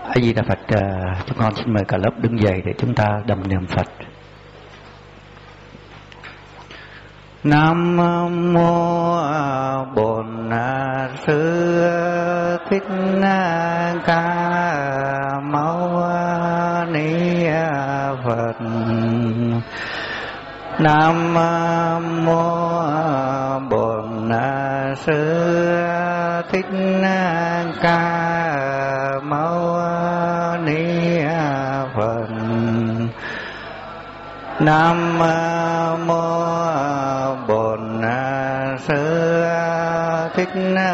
A Di Đà Phật. Chúng con xin mời cả lớp đứng dậy để chúng ta đầm niệm Phật. Nam mô Bổn Sư Thích Ca Mâu Ni Phật. Nam mô Bổn Sư Thích Ca Mâu Ni Phật. Nam mô Bổn Sư Thích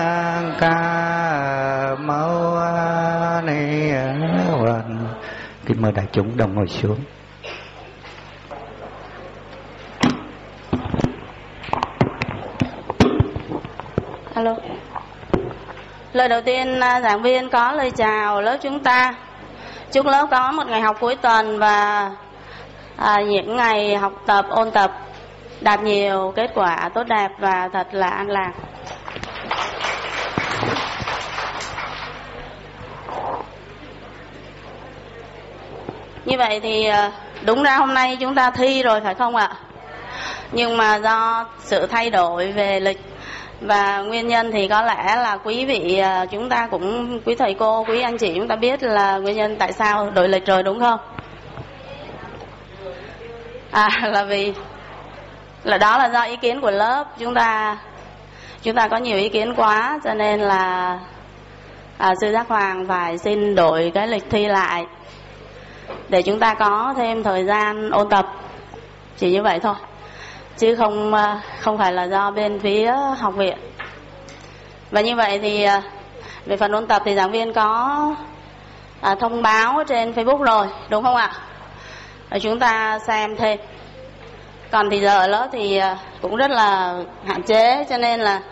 Ca Mâu Ni Phật. Kính mời đại chúng đồng ngồi xuống. Alo. Lời đầu tiên giảng viên có lời chào lớp chúng ta. Chúc lớp có một ngày học cuối tuần và những ngày học tập, ôn tập đạt nhiều kết quả tốt đẹp và thật là an lạc. Như vậy thì đúng ra hôm nay chúng ta thi rồi phải không ạ? Nhưng mà do sự thay đổi về lịch và nguyên nhân thì có lẽ là quý vị chúng ta cũng, quý thầy cô, quý anh chị chúng ta biết là nguyên nhân tại sao đổi lịch rồi đúng không? Là vì đó là do ý kiến của lớp chúng ta có nhiều ý kiến quá, cho nên là sư Giác Hoàng phải xin đổi cái lịch thi lại để chúng ta có thêm thời gian ôn tập, chỉ như vậy thôi, chứ không phải là do bên phía học viện. Và như vậy thì về phần ôn tập thì giảng viên có thông báo trên Facebook rồi đúng không ạ? Rồi chúng ta xem thêm. Còn thì giờ ở lớp thì cũng rất là hạn chế, cho nên là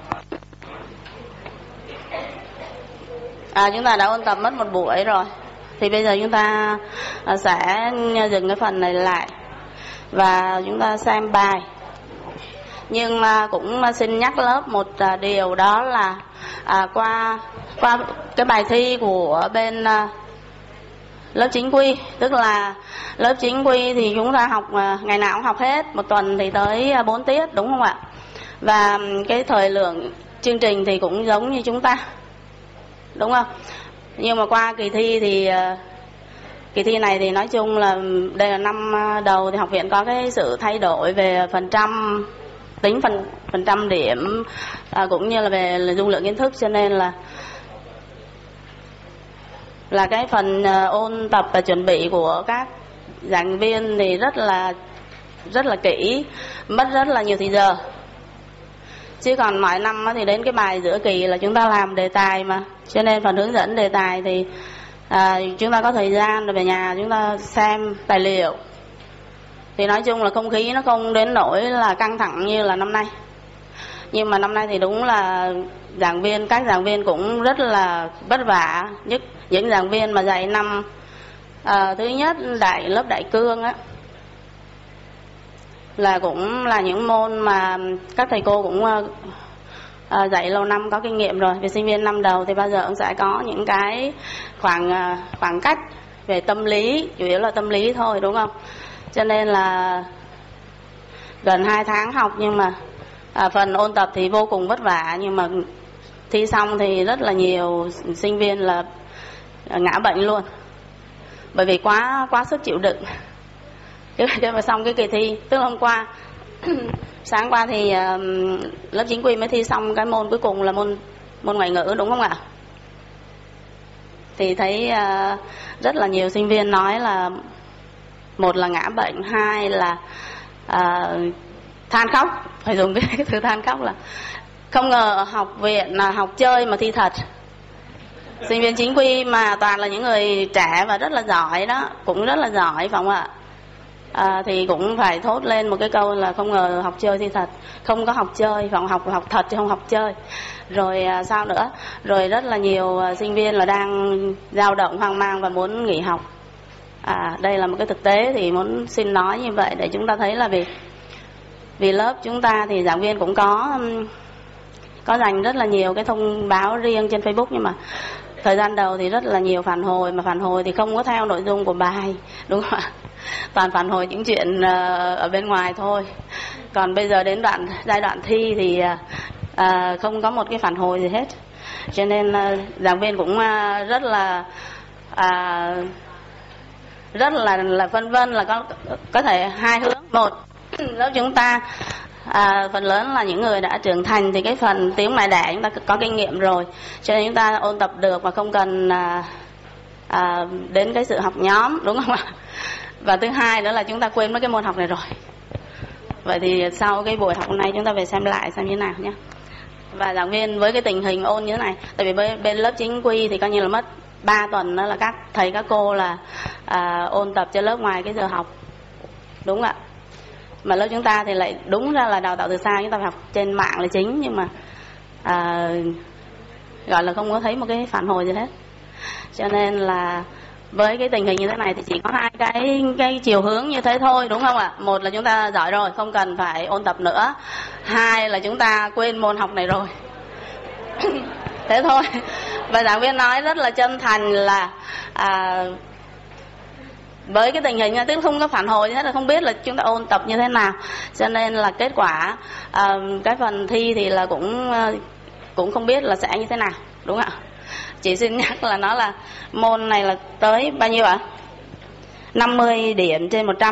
chúng ta đã ôn tập mất một buổi rồi. Thì bây giờ chúng ta sẽ dừng cái phần này lại và chúng ta xem bài. Nhưng cũng xin nhắc lớp một điều, đó là qua cái bài thi của bên lớp chính quy, tức là lớp chính quy thì chúng ta học ngày nào cũng học hết, một tuần thì tới 4 tiết đúng không ạ? Và cái thời lượng chương trình thì cũng giống như chúng ta, đúng không? Nhưng mà qua kỳ thi thì kỳ thi này thì nói chung là đây là năm đầu thì học viện có cái sự thay đổi về phần trăm, tính phần trăm điểm cũng như là về dung lượng kiến thức, cho nên là cái phần ôn tập và chuẩn bị của các giảng viên thì rất là kỹ, mất rất là nhiều thời giờ. Chứ còn mọi năm thì đến cái bài giữa kỳ là chúng ta làm đề tài mà, cho nên phần hướng dẫn đề tài thì chúng ta có thời gian rồi về nhà chúng ta xem tài liệu. Thì nói chung là không khí nó không đến nỗi là căng thẳng như là năm nay. Nhưng mà năm nay thì đúng là các giảng viên cũng rất là vất vả. Nhất những giảng viên mà dạy năm thứ nhất lớp đại cương á, là cũng là những môn mà các thầy cô cũng dạy lâu năm có kinh nghiệm rồi. Về sinh viên năm đầu thì bao giờ cũng sẽ có những cái khoảng cách về tâm lý, chủ yếu là tâm lý thôi đúng không? Cho nên là gần 2 tháng học, nhưng mà phần ôn tập thì vô cùng vất vả. Nhưng mà thi xong thì rất là nhiều sinh viên là ngã bệnh luôn, bởi vì quá sức chịu đựng. Cái mà xong cái kỳ thi, tức là hôm qua sáng qua thì lớp chính quy mới thi xong cái môn cuối cùng là môn ngoại ngữ đúng không ạ? Thì thấy rất là nhiều sinh viên nói là một là ngã bệnh, hai là than khóc, phải dùng cái từ than khóc, là không ngờ học viện là học chơi mà thi thật. Sinh viên chính quy mà toàn là những người trẻ và rất là giỏi đó, cũng rất là giỏi phải không ạ? Thì cũng phải thốt lên một cái câu là không ngờ học chơi thi thật. Không có học chơi, phải học thật chứ không học chơi. Rồi sao nữa? Rồi rất là nhiều sinh viên là đang dao động, hoang mang và muốn nghỉ học. Đây là một cái thực tế thì muốn xin nói như vậy để chúng ta thấy là vì lớp chúng ta thì giảng viên cũng có dành rất là nhiều cái thông báo riêng trên Facebook, nhưng mà thời gian đầu thì rất là nhiều phản hồi, mà phản hồi thì không có theo nội dung của bài, đúng không ạ? Toàn phản hồi những chuyện ở bên ngoài thôi. Còn bây giờ đến giai đoạn thi thì không có một cái phản hồi gì hết, cho nên giảng viên cũng rất là phân vân là có thể hai hướng. Một, lớp chúng ta phần lớn là những người đã trưởng thành thì cái phần tiếng mẹ đẻ chúng ta có kinh nghiệm rồi, cho nên chúng ta ôn tập được và không cần đến cái sự học nhóm, đúng không ạ? Và thứ hai nữa là chúng ta quên mất cái môn học này rồi. Vậy thì sau cái buổi học hôm nay chúng ta về xem lại xem như thế nào nhé. Và giảng viên với cái tình hình ôn như thế này, tại vì bên lớp chính quy thì coi như là mất 3 tuần đó là các thầy các cô là ôn tập cho lớp ngoài cái giờ học, đúng ạ. Mà lớp chúng ta thì lại đúng ra là đào tạo từ xa, chúng ta phải học trên mạng là chính, nhưng mà gọi là không có thấy một cái phản hồi gì hết. Cho nên là với cái tình hình như thế này thì chỉ có hai cái chiều hướng như thế thôi, đúng không ạ? Một là chúng ta giỏi rồi, không cần phải ôn tập nữa. Hai là chúng ta quên môn học này rồi. Thế thôi. Và giảng viên nói rất là chân thành là với cái tình hình tức không có phản hồi hết, là không biết là chúng ta ôn tập như thế nào, cho nên là kết quả cái phần thi thì là cũng không biết là sẽ như thế nào, đúng không ạ? Chị xin nhắc là nó là môn này là tới bao nhiêu ạ? 50 điểm trên 100,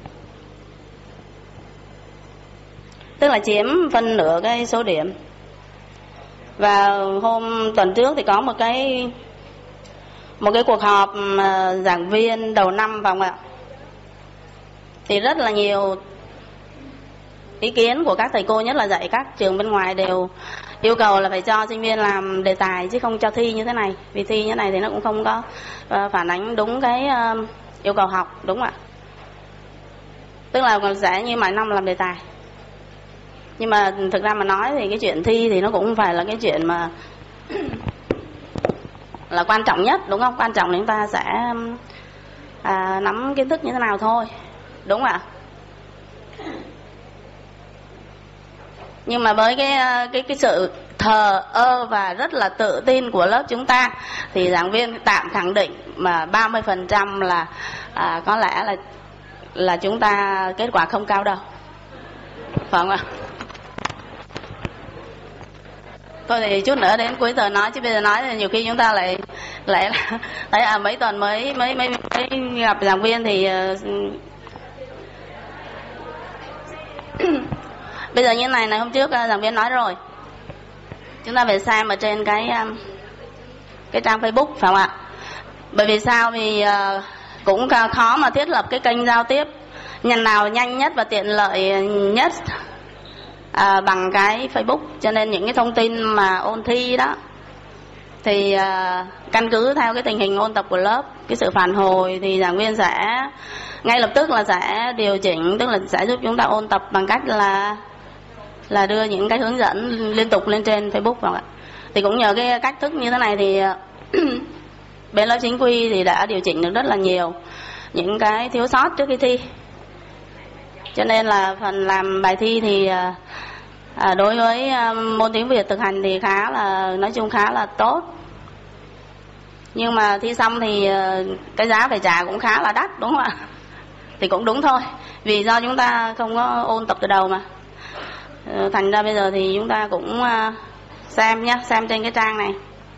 tức là chiếm phân nửa cái số điểm. Và tuần trước thì có một cái cuộc họp giảng viên đầu năm phải không ạ? Thì rất là nhiều ý kiến của các thầy cô, nhất là dạy các trường bên ngoài, đều yêu cầu là phải cho sinh viên làm đề tài chứ không cho thi như thế này. Vì thi như thế này thì nó cũng không có phản ánh đúng cái yêu cầu học, đúng không ạ? Tức là sẽ như mọi năm làm đề tài. Nhưng mà thực ra mà nói thì cái chuyện thi thì nó cũng không phải là cái chuyện mà là quan trọng nhất, đúng không? Quan trọng là chúng ta sẽ nắm kiến thức như thế nào thôi, đúng không ạ? Nhưng mà với cái sự thờ ơ và rất là tự tin của lớp chúng ta thì giảng viên tạm khẳng định mà 30% là có lẽ là chúng ta kết quả không cao đâu, phải không ạ? Thôi thì chút nữa đến cuối giờ nói, chứ bây giờ nói thì nhiều khi chúng ta lại thấy mấy tuần mới gặp giảng viên thì bây giờ như này hôm trước giảng viên nói rồi, chúng ta phải xem ở trên cái trang Facebook, phải không ạ? Bởi vì sao? Vì cũng khó mà thiết lập cái kênh giao tiếp nhằm nào nhanh nhất và tiện lợi nhất bằng cái Facebook. Cho nên những cái thông tin mà ôn thi đó thì căn cứ theo cái tình hình ôn tập của lớp, cái sự phản hồi thì giảng viên sẽ ngay lập tức là sẽ điều chỉnh, tức là sẽ giúp chúng ta ôn tập bằng cách là đưa những cái hướng dẫn liên tục lên trên Facebook vào ạ. Thì cũng nhờ cái cách thức như thế này thì bên lớp chính quy thì đã điều chỉnh được rất là nhiều những cái thiếu sót trước khi thi. Cho nên là phần làm bài thi thì đối với môn tiếng Việt thực hành thì nói chung khá là tốt. Nhưng mà thi xong thì cái giá phải trả cũng khá là đắt, đúng không ạ? Thì cũng đúng thôi, vì do chúng ta không có ôn tập từ đầu mà. Thành ra bây giờ thì chúng ta cũng xem nhé, xem trên cái trang này.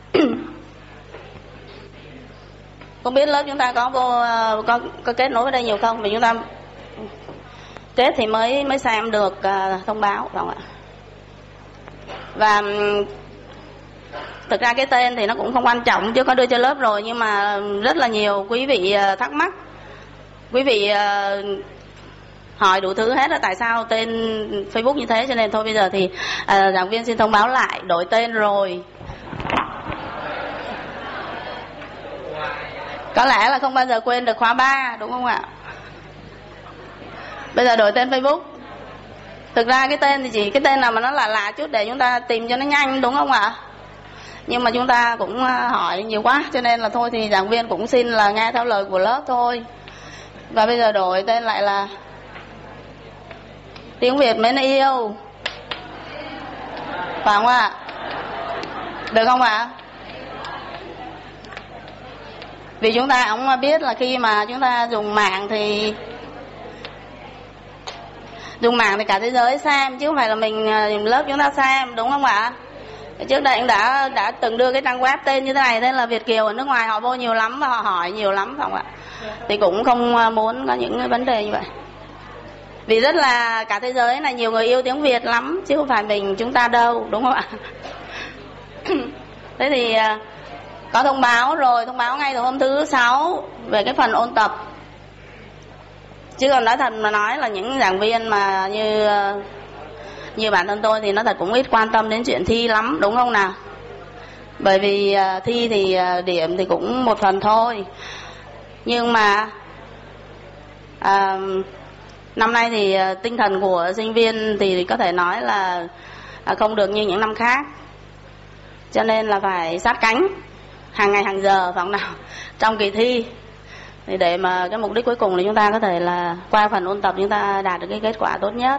Không biết lớp chúng ta có kết nối với đây nhiều không? Vì chúng ta kết thì mới xem được thông báo, phải không ạ? Và thực ra cái tên thì nó cũng không quan trọng, chứ có đưa cho lớp rồi, nhưng mà rất là nhiều quý vị thắc mắc. Quý vị hỏi đủ thứ hết là tại sao tên Facebook như thế, cho nên thôi bây giờ thì giảng viên xin thông báo lại, đổi tên rồi. Có lẽ là không bao giờ quên được khóa 3, đúng không ạ? Bây giờ đổi tên Facebook. Thực ra cái tên thì chỉ cái tên nào mà nó lạ chút để chúng ta tìm cho nó nhanh, đúng không ạ? Nhưng mà chúng ta cũng hỏi nhiều quá, cho nên là thôi thì giảng viên cũng xin là nghe theo lời của lớp thôi. Và bây giờ đổi tên lại là Tiếng Việt Mến Yêu, phải không ạ? Được không ạ? Vì chúng ta cũng biết là khi mà chúng ta dùng mạng thì cả thế giới xem, chứ không phải là mình lớp chúng ta xem, đúng không ạ? Trước đây cũng đã từng đưa cái trang web tên như thế này, tên là Việt Kiều, ở nước ngoài họ vô nhiều lắm và họ hỏi nhiều lắm, phải không ạ? Thì cũng không muốn có những cái vấn đề như vậy. Vì rất là cả thế giới này nhiều người yêu tiếng Việt lắm, chứ không phải chúng ta đâu, đúng không ạ? Thế thì có thông báo rồi, thông báo ngay từ hôm thứ 6 về cái phần ôn tập. Chứ còn nói thật mà nói là những giảng viên mà như bản thân tôi thì nó thật cũng ít quan tâm đến chuyện thi lắm, đúng không nào? Bởi vì thi thì điểm thì cũng một phần thôi. Nhưng mà năm nay thì tinh thần của sinh viên thì có thể nói là không được như những năm khác. Cho nên là phải sát cánh hàng ngày hàng giờ, phải không nào? Trong kỳ thi thì để mà cái mục đích cuối cùng là chúng ta có thể là qua phần ôn tập chúng ta đạt được cái kết quả tốt nhất.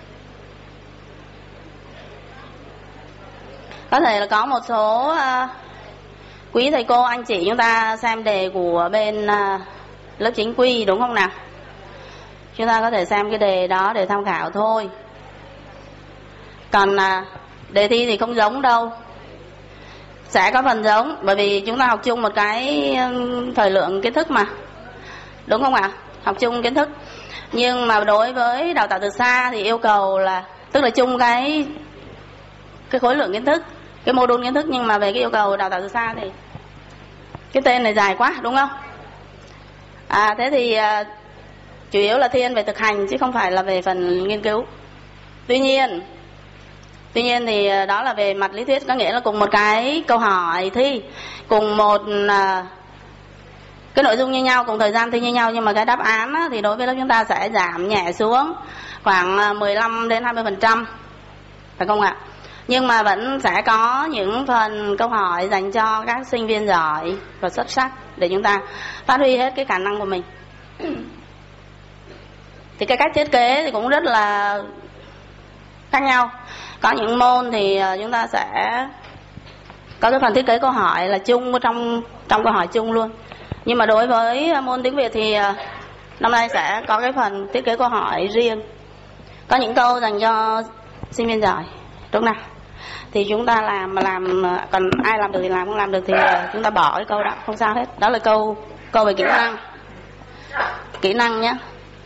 Có thể là có một số quý thầy cô anh chị chúng ta xem đề của bên lớp chính quy, đúng không nào? Chúng ta có thể xem cái đề đó để tham khảo thôi. Còn đề thi thì không giống đâu. Sẽ có phần giống, bởi vì chúng ta học chung một cái thời lượng kiến thức mà, đúng không ạ? Học chung kiến thức. Nhưng mà đối với đào tạo từ xa thì yêu cầu là, tức là chung cái khối lượng kiến thức, cái mô đun kiến thức, nhưng mà về cái yêu cầu đào tạo từ xa thì cái tên này dài quá, đúng không? Thế thì chủ yếu là thiên về thực hành chứ không phải là về phần nghiên cứu. Tuy nhiên thì đó là về mặt lý thuyết, có nghĩa là cùng một cái câu hỏi thi, cùng một cái nội dung như nhau, cùng thời gian thi như nhau, nhưng mà cái đáp án thì đối với lớp chúng ta sẽ giảm nhẹ xuống khoảng 15 đến 20%, phải không ạ? Nhưng mà vẫn sẽ có những phần câu hỏi dành cho các sinh viên giỏi và xuất sắc để chúng ta phát huy hết cái khả năng của mình. Thì cái cách thiết kế thì cũng rất là khác nhau. Có những môn thì chúng ta sẽ có cái phần thiết kế câu hỏi là chung trong câu hỏi chung luôn. Nhưng mà đối với môn tiếng Việt thì năm nay sẽ có cái phần thiết kế câu hỏi riêng. Có những câu dành cho sinh viên giỏi, đúng nào? Thì chúng ta làm, còn ai làm được thì làm, không làm được thì chúng ta bỏ cái câu đó, không sao hết. Đó là câu về kỹ năng nhé.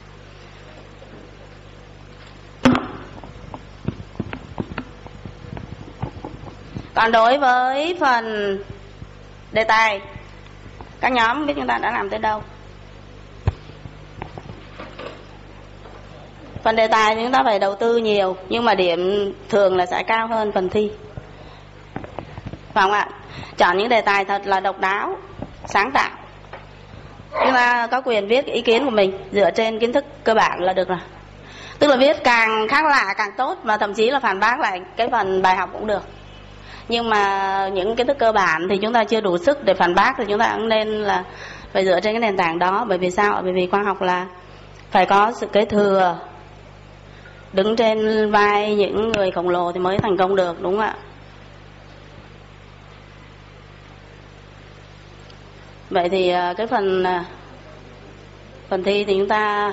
Còn đối với phần đề tài, các nhóm biết chúng ta đã làm tới đâu. Phần đề tài thì chúng ta phải đầu tư nhiều, nhưng mà điểm thường là sẽ cao hơn phần thi, phải không ạ? Chọn những đề tài thật là độc đáo, sáng tạo. Chúng ta có quyền viết ý kiến của mình dựa trên kiến thức cơ bản là được rồi. Tức là viết càng khác lạ càng tốt, mà thậm chí là phản bác lại cái phần bài học cũng được. Nhưng mà những kiến thức cơ bản thì chúng ta chưa đủ sức để phản bác, thì chúng ta cũng nên là phải dựa trên cái nền tảng đó. Bởi vì sao? Bởi vì khoa học là phải có sự kế thừa, đứng trên vai những người khổng lồ thì mới thành công được, đúng không ạ? Vậy thì cái phần thi thì chúng ta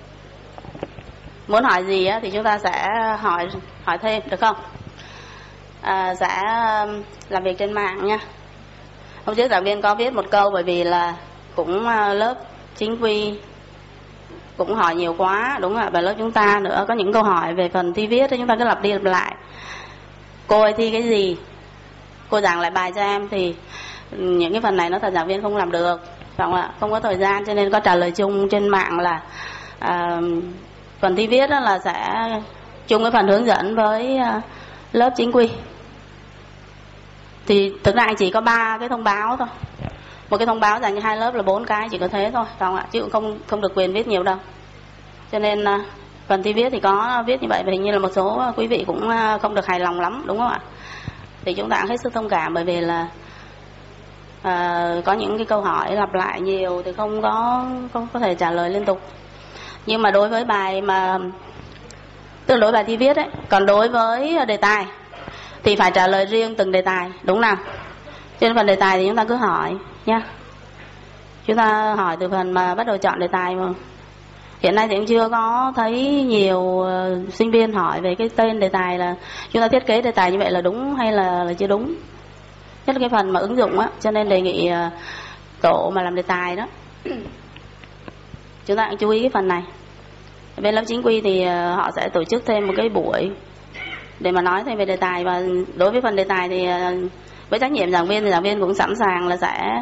muốn hỏi gì thì chúng ta sẽ hỏi thêm, được không? Sẽ làm việc trên mạng nha. Hôm trước giảng viên có viết một câu, bởi vì là cũng lớp chính quy cũng hỏi nhiều quá, đúng không ạ? Và lớp chúng ta nữa có những câu hỏi về phần thi viết thì chúng ta cứ lặp đi lặp lại. Cô ơi thi cái gì? Cô giảng lại bài cho em, thì những cái phần này nó thật giảng viên không làm được, phải không ạ? Không có thời gian, cho nên có trả lời chung trên mạng là phần thi viết đó là sẽ chung cái phần hướng dẫn với lớp chính quy. Thì thực ra chỉ có 3 cái thông báo thôi. Một cái thông báo dành cho hai lớp là 4 cái, chỉ có thế thôi, phải không ạ? Chứ cũng không được quyền viết nhiều đâu. Cho nên phần thi viết thì có viết như vậy, và hình như là một số quý vị cũng không được hài lòng lắm, đúng không ạ? Thì chúng ta cũng hết sức thông cảm, bởi vì là có những cái câu hỏi lặp lại nhiều thì không có thể trả lời liên tục. Nhưng mà đối với bài mà tương đối bài thi viết ấy, còn đối với đề tài thì phải trả lời riêng từng đề tài, đúng nào? Trên phần đề tài thì chúng ta cứ hỏi nha. Chúng ta hỏi từ phần mà bắt đầu chọn đề tài mà. Hiện nay thì cũng chưa có thấy nhiều sinh viên hỏi về cái tên đề tài là chúng ta thiết kế đề tài như vậy là đúng hay là chưa đúng. Nhất là cái phần mà ứng dụng á, cho nên đề nghị tổ mà làm đề tài đó chúng ta cũng chú ý cái phần này. Bên lớp chính quy thì họ sẽ tổ chức thêm một cái buổi để mà nói thêm về đề tài, và đối với phần đề tài thì với trách nhiệm giảng viên thì giảng viên cũng sẵn sàng là sẽ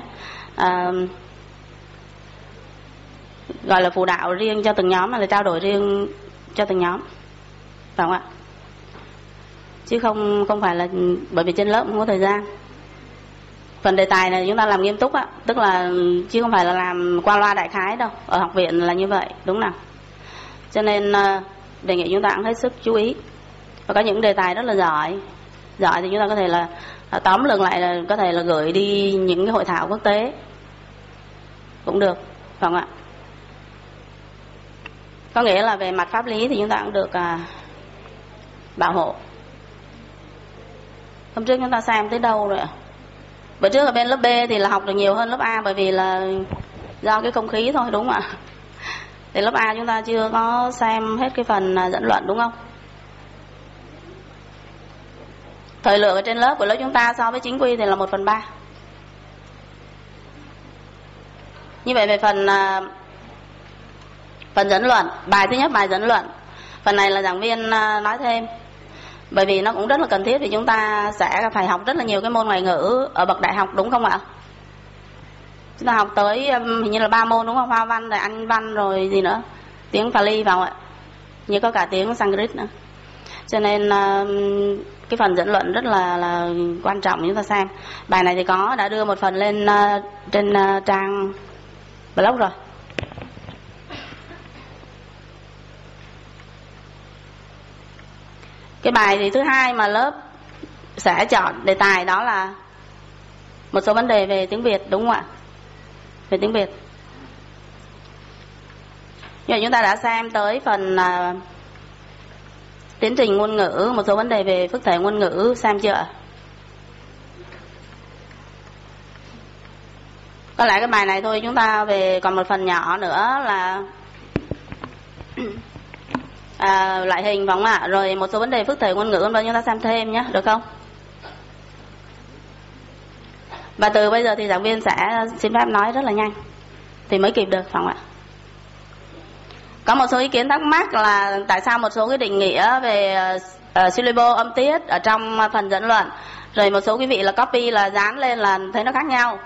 gọi là phụ đạo riêng cho từng nhóm, là trao đổi riêng cho từng nhóm, phải không ạ? Chứ không phải là bởi vì trên lớp không có thời gian. Phần đề tài này chúng ta làm nghiêm túc á, tức là chứ không phải là làm qua loa đại khái đâu. Ở học viện là như vậy, đúng nào? Cho nên đề nghị chúng ta cũng hết sức chú ý. Và có những đề tài rất là giỏi thì chúng ta có thể là tóm lược lại, là có thể là gửi đi những cái hội thảo quốc tế cũng được, phải không ạ? Có nghĩa là về mặt pháp lý thì chúng ta cũng được bảo hộ. Hôm trước chúng ta xem tới đâu rồi ạ? Bữa trước ở bên lớp B thì là học được nhiều hơn lớp A, bởi vì là do cái không khí thôi, đúng không ạ? Thì lớp A chúng ta chưa có xem hết cái phần dẫn luận, đúng không? Thời lượng ở trên lớp của lớp chúng ta so với chính quy thì là 1/3. Như vậy về phần dẫn luận, bài thứ nhất, bài dẫn luận, phần này là giảng viên nói thêm, bởi vì nó cũng rất là cần thiết, vì chúng ta sẽ phải học rất là nhiều cái môn ngoại ngữ ở bậc đại học, đúng không ạ? Chúng ta học tới hình như là 3 môn, đúng không? Hoa văn, rồi Anh văn, rồi gì nữa, tiếng Pali vào ạ, như có cả tiếng Sanskrit nữa. Cho nên cái phần dẫn luận rất là quan trọng chúng ta xem. Bài này thì đã đưa một phần lên trên trang blog rồi. Cái bài thì thứ hai mà lớp sẽ chọn đề tài đó là một số vấn đề về tiếng Việt, đúng không ạ? Về tiếng Việt. Như vậy chúng ta đã xem tới phần tiến trình ngôn ngữ, một số vấn đề về phức thể ngôn ngữ, xem chưa? Có lẽ cái bài này thôi, chúng ta về còn một phần nhỏ nữa là loại hình, phải không ạ? Rồi một số vấn đề phức thể ngôn ngữ chúng ta xem thêm nhé, được không? Và từ bây giờ thì giảng viên sẽ xin phép nói rất là nhanh thì mới kịp được, phải không ạ? Có một số ý kiến thắc mắc là tại sao một số cái định nghĩa về syllable, âm tiết ở trong phần dẫn luận, rồi một số quý vị là copy, là dán lên là thấy nó khác nhau.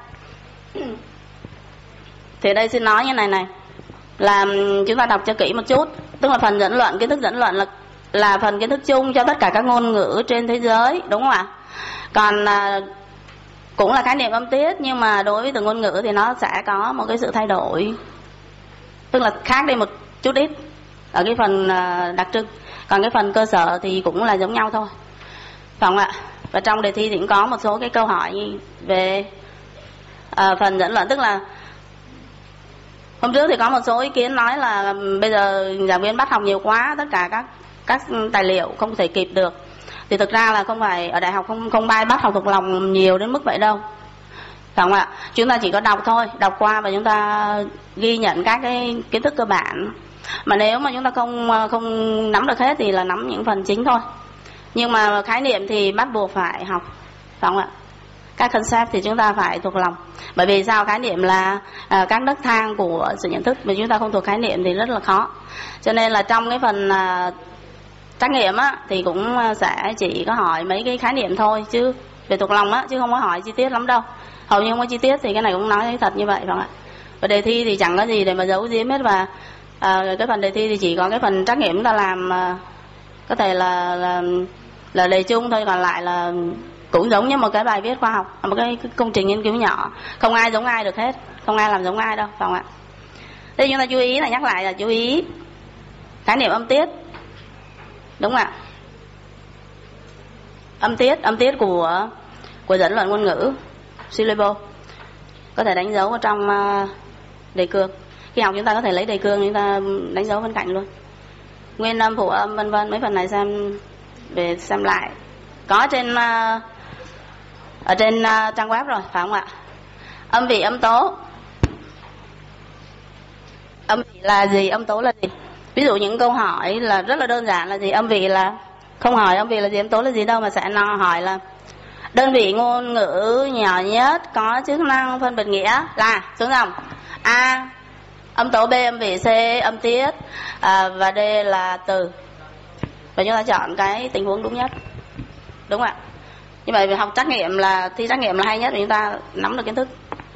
Thì đây xin nói như này là chúng ta đọc cho kỹ một chút. Tức là phần dẫn luận, kiến thức dẫn luận là phần kiến thức chung cho tất cả các ngôn ngữ trên thế giới, đúng không ạ? Còn cũng là khái niệm âm tiết, nhưng mà đối với từng ngôn ngữ thì nó sẽ có một cái sự thay đổi, tức là khác đi một chút ít ở cái phần đặc trưng. Còn cái phần cơ sở thì cũng là giống nhau thôi, phải không ạ? Và trong đề thi thì cũng có một số cái câu hỏi về phần dẫn luận. Tức là hôm trước thì có một số ý kiến nói là bây giờ giảng viên bắt học nhiều quá, tất cả các tài liệu không thể kịp được. Thì thực ra là không phải, ở đại học không ai bắt học thuộc lòng nhiều đến mức vậy đâu, phải không ạ? Chúng ta chỉ có đọc thôi, đọc qua và chúng ta ghi nhận các cái kiến thức cơ bản. Mà nếu mà chúng ta không nắm được hết thì là nắm những phần chính thôi. Nhưng mà khái niệm thì bắt buộc phải học, phải không ạ? Các concept thì chúng ta phải thuộc lòng. Bởi vì sao? Khái niệm là các nấc thang của sự nhận thức, mà chúng ta không thuộc khái niệm thì rất là khó. Cho nên là trong cái phần trắc nghiệm á thì cũng sẽ chỉ có hỏi mấy cái khái niệm thôi, chứ về thuộc lòng á, chứ không có hỏi chi tiết lắm đâu. Hầu như không có chi tiết, thì cái này cũng nói thật như vậy, phải không ạ? Và đề thi thì chẳng có gì để mà giấu giếm hết. Và cái phần đề thi thì chỉ có cái phần trắc nghiệm chúng ta làm có thể là đề chung thôi, còn lại là cũng giống như một cái bài viết khoa học, một cái công trình nghiên cứu nhỏ. Không ai giống ai được hết, không ai làm giống ai đâu, phải không ạ? Thế chúng ta chú ý, là nhắc lại là chú ý khái niệm âm tiết, đúng không ạ? Âm tiết của dẫn luận ngôn ngữ, syllable, có thể đánh dấu ở trong đề cương. Khi học chúng ta có thể lấy đề cương, chúng ta đánh dấu bên cạnh luôn. Nguyên âm, phụ âm, vân vân, mấy phần này xem lại có trên ở trên trang web rồi, phải không ạ? Âm vị, âm tố, âm vị là gì, âm tố là gì. Ví dụ những câu hỏi là rất là đơn giản là gì, âm vị là không hỏi âm vị là gì, âm tố là gì đâu, mà sẽ hỏi là đơn vị ngôn ngữ nhỏ nhất có chức năng phân biệt nghĩa là xuống dòng A âm tố, B âm vị, C âm tiết, và D là từ. Và chúng ta chọn cái tình huống đúng nhất, đúng không ạ? Như vậy học trắc nghiệm là thi trắc nghiệm là hay nhất vì chúng ta nắm được kiến thức.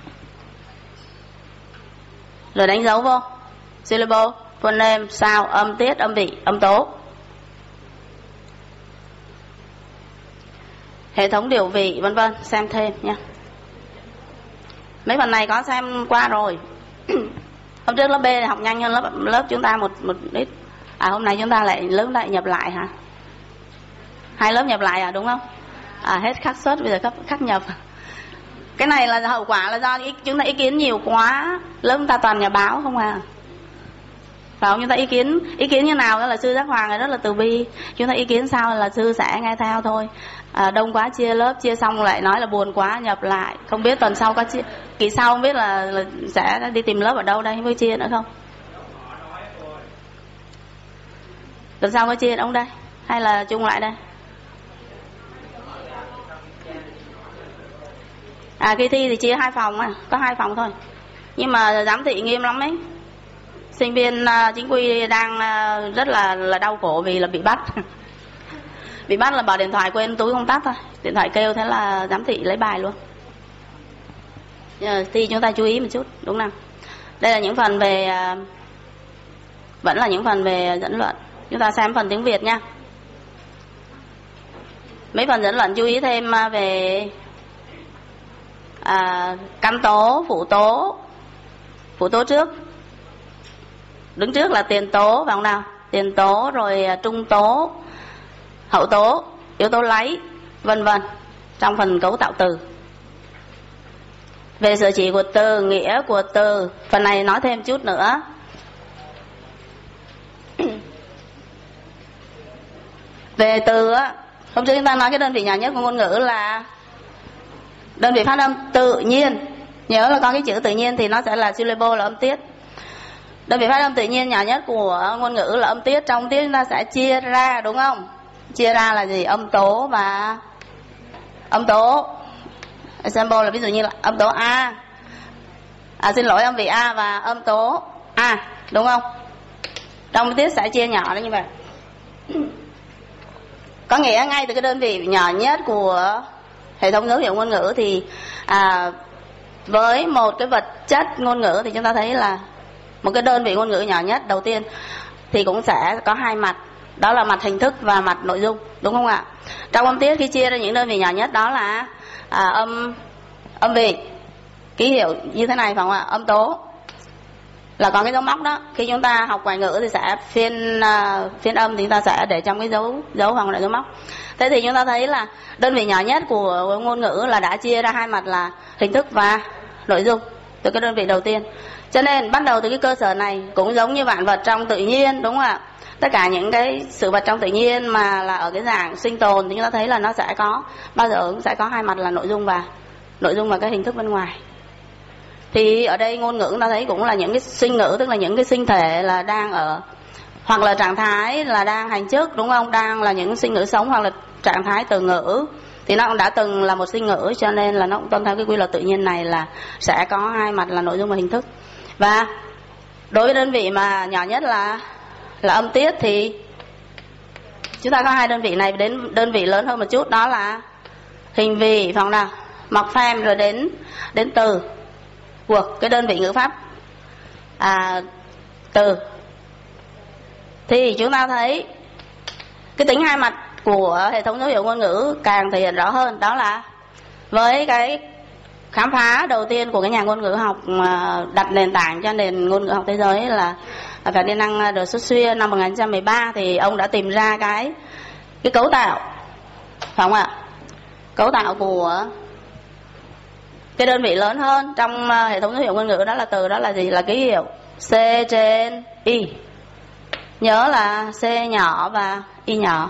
Rồi đánh dấu vô syllable, phoneme, sound, âm tiết, âm vị, âm tố. Hệ thống điều vị vân vân, xem thêm nha. Mấy phần này có xem qua rồi. Hôm trước lớp B học nhanh hơn lớp chúng ta một ít. Hôm nay chúng ta lớp lại nhập lại hả? 2 lớp nhập lại đúng không? Hết khắc xuất bây giờ khắc nhập. Cái này là hậu quả là do chúng ta ý kiến nhiều quá, lớp chúng ta toàn nhà báo không à. Phải không? Chúng ta ý kiến như nào đó là sư Giác Hoàng là rất là từ bi, chúng ta ý kiến sao là sư sẽ nghe theo thôi. Đông quá chia lớp, chia xong lại nói là buồn quá nhập lại. Không biết tuần sau có chia, kỳ sau không biết là sẽ đi tìm lớp ở đâu đây mới chia nữa không? Tuần sau có chia ở đâu đây hay là chung lại đây? Kỳ thi thì chia 2 phòng có 2 phòng thôi. Nhưng mà giám thị nghiêm lắm ấy. Sinh viên chính quy đang rất là đau khổ vì là bị bắt. Bị bắt là bỏ điện thoại quên túi không tắt thôi. Điện thoại kêu thế là giám thị lấy bài luôn. Thì chúng ta chú ý một chút, đúng không? Đây là những phần về vẫn là những phần về dẫn luận. Chúng ta xem phần tiếng Việt nha. Mấy phần dẫn luận chú ý thêm về căn tố, phụ tố. Phụ tố trước. Đứng trước là tiền tố, phải không nào? Tiền tố, rồi trung tố, hậu tố, yếu tố lấy, vân vân. Trong phần cấu tạo từ. Về sở chỉ của từ, nghĩa của từ, phần này nói thêm chút nữa. Về từ hôm trước chúng ta nói cái đơn vị nhỏ nhất của ngôn ngữ là đơn vị phát âm tự nhiên. Nhớ là có cái chữ tự nhiên thì nó sẽ là syllable, là âm tiết. Đơn vị phát âm tự nhiên nhỏ nhất của ngôn ngữ là âm tiết. Trong tiết chúng ta sẽ chia ra, đúng không? Chia ra là gì? Âm tố và âm tố. Example là ví dụ như là âm tố A. Xin lỗi, âm vị A và âm tố A, đúng không? Trong tiết sẽ chia nhỏ ra như vậy. Có nghĩa ngay từ cái đơn vị nhỏ nhất của hệ thống dấu hiệu ngôn ngữ thì với một cái vật chất ngôn ngữ thì chúng ta thấy là một cái đơn vị ngôn ngữ nhỏ nhất đầu tiên thì cũng sẽ có 2 mặt, đó là mặt hình thức và mặt nội dung, đúng không ạ? Trong âm tiết khi chia ra những đơn vị nhỏ nhất đó là âm vị, ký hiệu như thế này, phải không ạ? Âm tố là có cái dấu móc đó. Khi chúng ta học ngoại ngữ thì sẽ phiên âm thì chúng ta sẽ để trong cái dấu hoặc là dấu móc. Thế thì chúng ta thấy là đơn vị nhỏ nhất của ngôn ngữ là đã chia ra 2 mặt là hình thức và nội dung từ cái đơn vị đầu tiên. Cho nên bắt đầu từ cái cơ sở này cũng giống như vạn vật trong tự nhiên, đúng không ạ? Tất cả những cái sự vật trong tự nhiên mà là ở cái dạng sinh tồn thì chúng ta thấy là nó sẽ có, bao giờ cũng sẽ có 2 mặt là nội dung và cái hình thức bên ngoài. Thì ở đây ngôn ngữ chúng ta thấy cũng là những cái sinh ngữ, tức là những cái sinh thể là đang ở, hoặc là trạng thái là đang hành chức, đúng không? Đang là những sinh ngữ sống, hoặc là trạng thái từ ngữ thì nó cũng đã từng là một sinh ngữ, cho nên là nó cũng tuân theo cái quy luật tự nhiên này là sẽ có 2 mặt là nội dung và hình thức. Và đối với đơn vị mà nhỏ nhất là âm tiết thì chúng ta có 2 đơn vị này. Đến đơn vị lớn hơn một chút đó là hình vị, phải không nào? Mọc phem, rồi đến từ buộc cái đơn vị ngữ pháp từ. Thì chúng ta thấy cái tính 2 mặt của hệ thống dấu hiệu ngôn ngữ càng thể hiện rõ hơn, đó là với cái khám phá đầu tiên của cái nhà ngôn ngữ học đặt nền tảng cho nền ngôn ngữ học thế giới là Ferdinand de Saussure năm 1913, thì ông đã tìm ra cái cấu tạo, phải không ạ? Cấu tạo của cái đơn vị lớn hơn trong hệ thống dấu hiệu ngôn ngữ đó là từ, đó là gì? Là ký hiệu C trên Y. Nhớ là C nhỏ và Y nhỏ.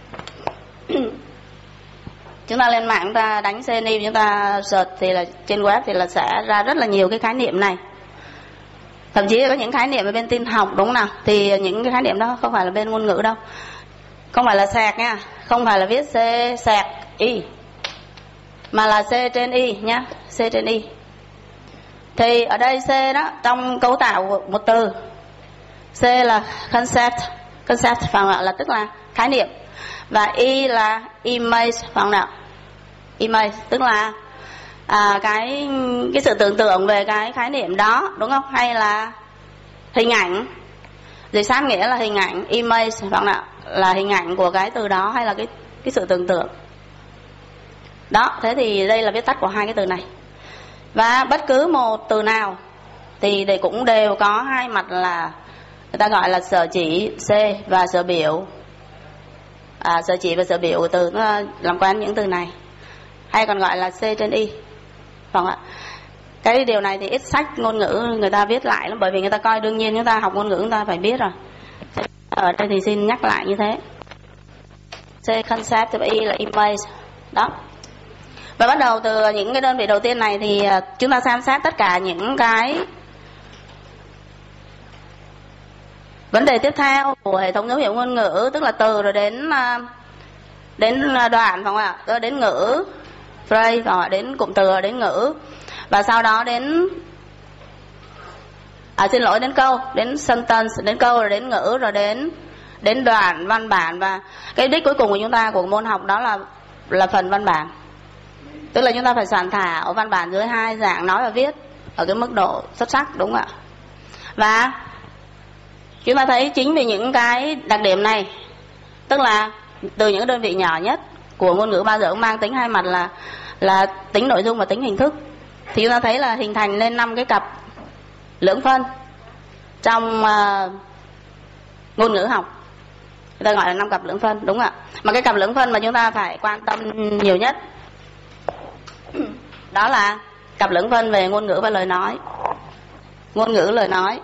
Chúng ta lên mạng chúng ta đánh C Y, chúng ta search thì là trên web thì là sẽ ra rất là nhiều cái khái niệm này. Thậm chí có những khái niệm ở bên tin học, đúng không nào? Thì những cái khái niệm đó không phải là bên ngôn ngữ đâu. Không phải là sạc nha, không phải là viết C sạc Y, mà là C trên Y nhá, C trên Y. Thì ở đây C đó, trong cấu tạo của một từ, C là concept, concept phải không ạ? Là tức là khái niệm. Và Y là image phải không nào? Image tức là cái sự tưởng tượng về cái khái niệm đó, đúng không? Hay là hình ảnh. Dịch sát nghĩa là hình ảnh, image phải không nào? Là hình ảnh của cái từ đó hay là cái sự tưởng tượng. Đó, thế thì đây là viết tắt của hai cái từ này. Và bất cứ một từ nào thì they cũng đều có hai mặt, là người ta gọi là sở chỉ C và sở biểu. Sở chỉ và sở biểu của từ nó làm quen những từ này, hay còn gọi là C trên Y, phải không ạ? Cái điều này thì ít sách ngôn ngữ người ta viết lại lắm, bởi vì người ta coi đương nhiên chúng ta học ngôn ngữ chúng ta phải biết rồi. Ở đây thì xin nhắc lại như thế. C concept và Y là image. Đó. Và bắt đầu từ những cái đơn vị đầu tiên này thì chúng ta xem xét tất cả những cái vấn đề tiếp theo của hệ thống dấu hiệu ngôn ngữ, tức là từ rồi đến đoạn, phải không ạ? Rồi đến ngữ, phrase, rồi đến cụm từ, rồi đến ngữ, và sau đó đến đến câu, đến sentence, đến câu, rồi đến ngữ, rồi đến đoạn văn bản. Và cái đích cuối cùng của chúng ta của môn học đó là phần văn bản, tức là chúng ta phải soạn thảo văn bản dưới hai dạng nói và viết ở cái mức độ xuất sắc, đúng không ạ? Và chúng ta thấy chính vì những cái đặc điểm này, tức là từ những đơn vị nhỏ nhất của ngôn ngữ bao giờ cũng mang tính hai mặt, là tính nội dung và tính hình thức, thì chúng ta thấy là hình thành lên 5 cái cặp lưỡng phân trong ngôn ngữ học. Người ta gọi là 5 cặp lưỡng phân, đúng không ạ? Mà cái cặp lưỡng phân mà chúng ta phải quan tâm nhiều nhất đó là cặp lưỡng phân về ngôn ngữ và lời nói. Ngôn ngữ, lời nói.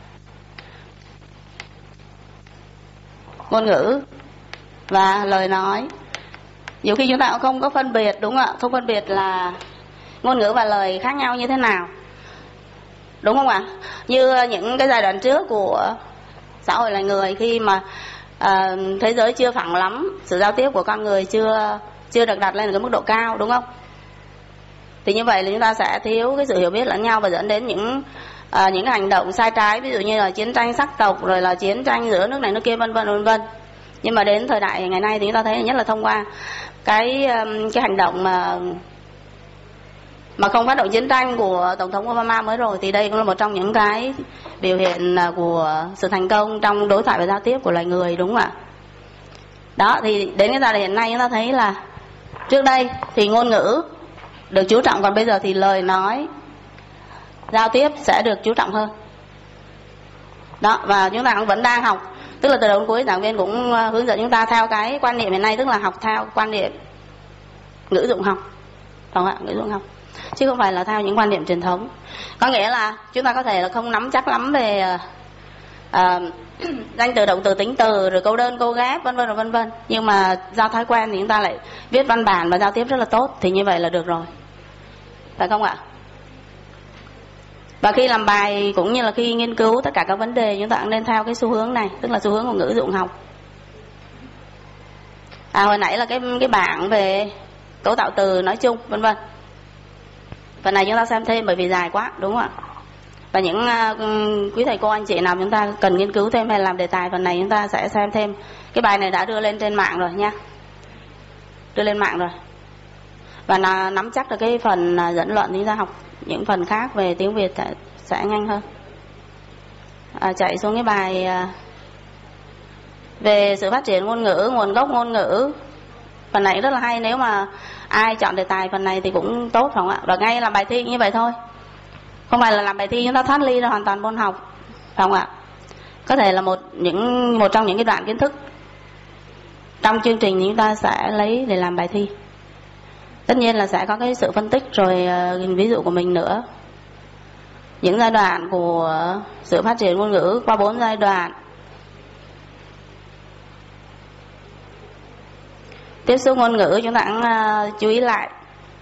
Ngôn ngữ và lời nói. Nhiều khi chúng ta cũng không có phân biệt, đúng không ạ? Không phân biệt là ngôn ngữ và lời khác nhau như thế nào, đúng không ạ? Như những cái giai đoạn trước của xã hội loài người, khi mà thế giới chưa phẳng lắm, sự giao tiếp của con người chưa được đặt lên cái mức độ cao, đúng không? Thì như vậy là chúng ta sẽ thiếu cái sự hiểu biết lẫn nhau và dẫn đến những cái hành động sai trái, ví dụ như là chiến tranh sắc tộc, rồi là chiến tranh giữa nước này nước kia, vân vân vân vân. Nhưng mà đến thời đại ngày nay thì chúng ta thấy nhất là thông qua cái hành động mà không phát động chiến tranh của Tổng thống Obama mới rồi, thì đây cũng là một trong những cái biểu hiện của sự thành công trong đối thoại và giao tiếp của loài người, đúng không ạ? Đó, thì đến cái giai đoạn hiện nay chúng ta thấy là trước đây thì ngôn ngữ được chú trọng, còn bây giờ thì lời nói, giao tiếp sẽ được chú trọng hơn. Đó, và chúng ta cũng vẫn đang học, tức là từ đầu đến cuối giảng viên cũng hướng dẫn chúng ta theo cái quan niệm hiện nay, tức là học theo quan niệm ngữ dụng học, phải không ạ? Ngữ dụng học, chứ không phải là theo những quan niệm truyền thống. Có nghĩa là chúng ta có thể là không nắm chắc lắm về danh từ, động từ, tính từ, rồi câu đơn, câu ghép, vân vân vân vân, nhưng mà do thói quen thì chúng ta lại viết văn bản và giao tiếp rất là tốt, thì như vậy là được rồi, phải không ạ? Và khi làm bài cũng như là khi nghiên cứu tất cả các vấn đề, chúng ta cũng nên theo cái xu hướng này, tức là xu hướng của ngữ dụng học. Hồi nãy là cái bảng về cấu tạo từ nói chung, vân vân. Phần này chúng ta xem thêm bởi vì dài quá, đúng không ạ? Và những quý thầy cô anh chị nào chúng ta cần nghiên cứu thêm hay làm đề tài phần này, chúng ta sẽ xem thêm. Cái bài này đã đưa lên trên mạng rồi nha, đưa lên mạng rồi. Và nắm chắc được cái phần dẫn luận thì chúng ta học những phần khác về tiếng Việt sẽ nhanh hơn. Chạy xuống cái bài về sự phát triển ngôn ngữ, nguồn gốc ngôn ngữ. Phần này rất là hay, nếu mà ai chọn đề tài phần này thì cũng tốt, phải không ạ? Và ngay làm bài thi như vậy thôi, không phải là làm bài thi chúng ta thoát ly ra hoàn toàn môn học, phải không ạ? Có thể là một trong những cái đoạn kiến thức trong chương trình chúng ta sẽ lấy để làm bài thi. Tất nhiên là sẽ có cái sự phân tích rồi ví dụ của mình nữa. Những giai đoạn của sự phát triển ngôn ngữ qua 4 giai đoạn. Tiếp xúc ngôn ngữ chúng ta cũng chú ý lại.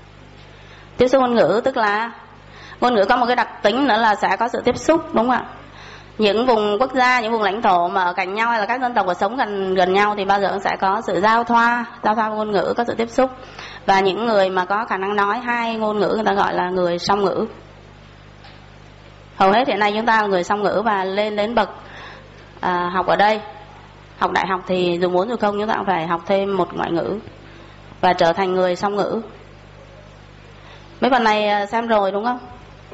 Tiếp xúc ngôn ngữ tức là ngôn ngữ có một cái đặc tính nữa là sẽ có sự tiếp xúc, đúng không ạ? những vùng quốc gia, những vùng lãnh thổ mà ở cạnh nhau hay là các dân tộc ở sống gần nhau thì bao giờ cũng sẽ có sự giao thoa ngôn ngữ, có sự tiếp xúc. Và những người mà có khả năng nói hai ngôn ngữ người ta gọi là người song ngữ. Hầu hết hiện nay chúng ta là người song ngữ, và lên đến bậc học ở đây, học đại học thì dù muốn dù không chúng ta cũng phải học thêm một ngoại ngữ và trở thành người song ngữ. Mấy phần này xem rồi đúng không?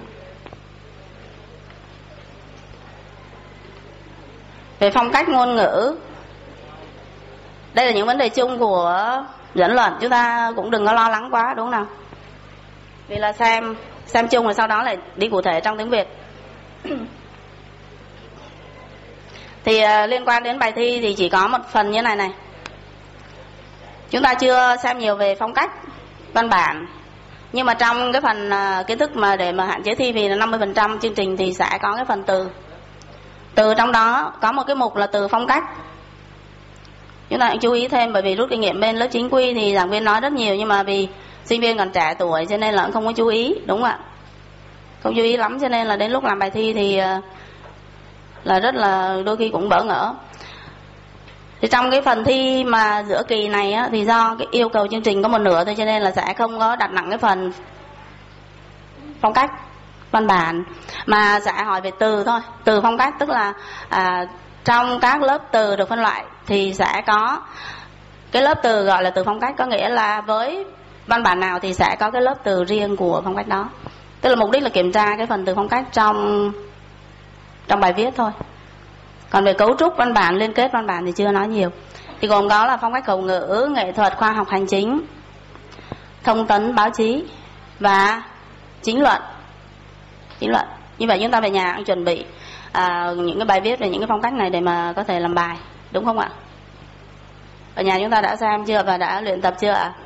Về phong cách ngôn ngữ, đây là những vấn đề chung của dẫn luận, chúng ta cũng đừng có lo lắng quá, đúng không nào? Vì là xem chung rồi sau đó lại đi cụ thể trong tiếng Việt. Thì liên quan đến bài thi thì chỉ có một phần như này. Chúng ta chưa xem nhiều về phong cách văn bản, nhưng mà trong cái phần kiến thức mà để mà hạn chế thi vì là 50% chương trình thì sẽ có cái phần từ trong đó có một cái mục là từ phong cách. Chúng ta cũng chú ý thêm, bởi vì rút kinh nghiệm bên lớp chính quy thì giảng viên nói rất nhiều, nhưng mà vì sinh viên còn trẻ tuổi cho nên là cũng không có chú ý, đúng không ạ? Không chú ý lắm, cho nên là đến lúc làm bài thi thì là rất là đôi khi cũng bỡ ngỡ. Thì trong cái phần thi mà giữa kỳ này á, thì do cái yêu cầu chương trình có một nửa thôi, cho nên là sẽ không có đặt nặng cái phần phong cách văn bản, mà sẽ hỏi về từ thôi. Từ phong cách tức là trong các lớp từ được phân loại thì sẽ có cái lớp từ gọi là từ phong cách, có nghĩa là với văn bản nào thì sẽ có cái lớp từ riêng của phong cách đó. Tức là mục đích là kiểm tra cái phần từ phong cách trong bài viết thôi. Còn về cấu trúc văn bản, liên kết văn bản thì chưa nói nhiều. Thì gồm có là phong cách khẩu ngữ, nghệ thuật, khoa học hành chính, thông tấn, báo chí và chính luận. Như vậy chúng ta về nhà cũng chuẩn bị những cái bài viết về những cái phong cách này để mà có thể làm bài, đúng không ạ? Ở nhà chúng ta đã xem chưa và đã luyện tập chưa ạ?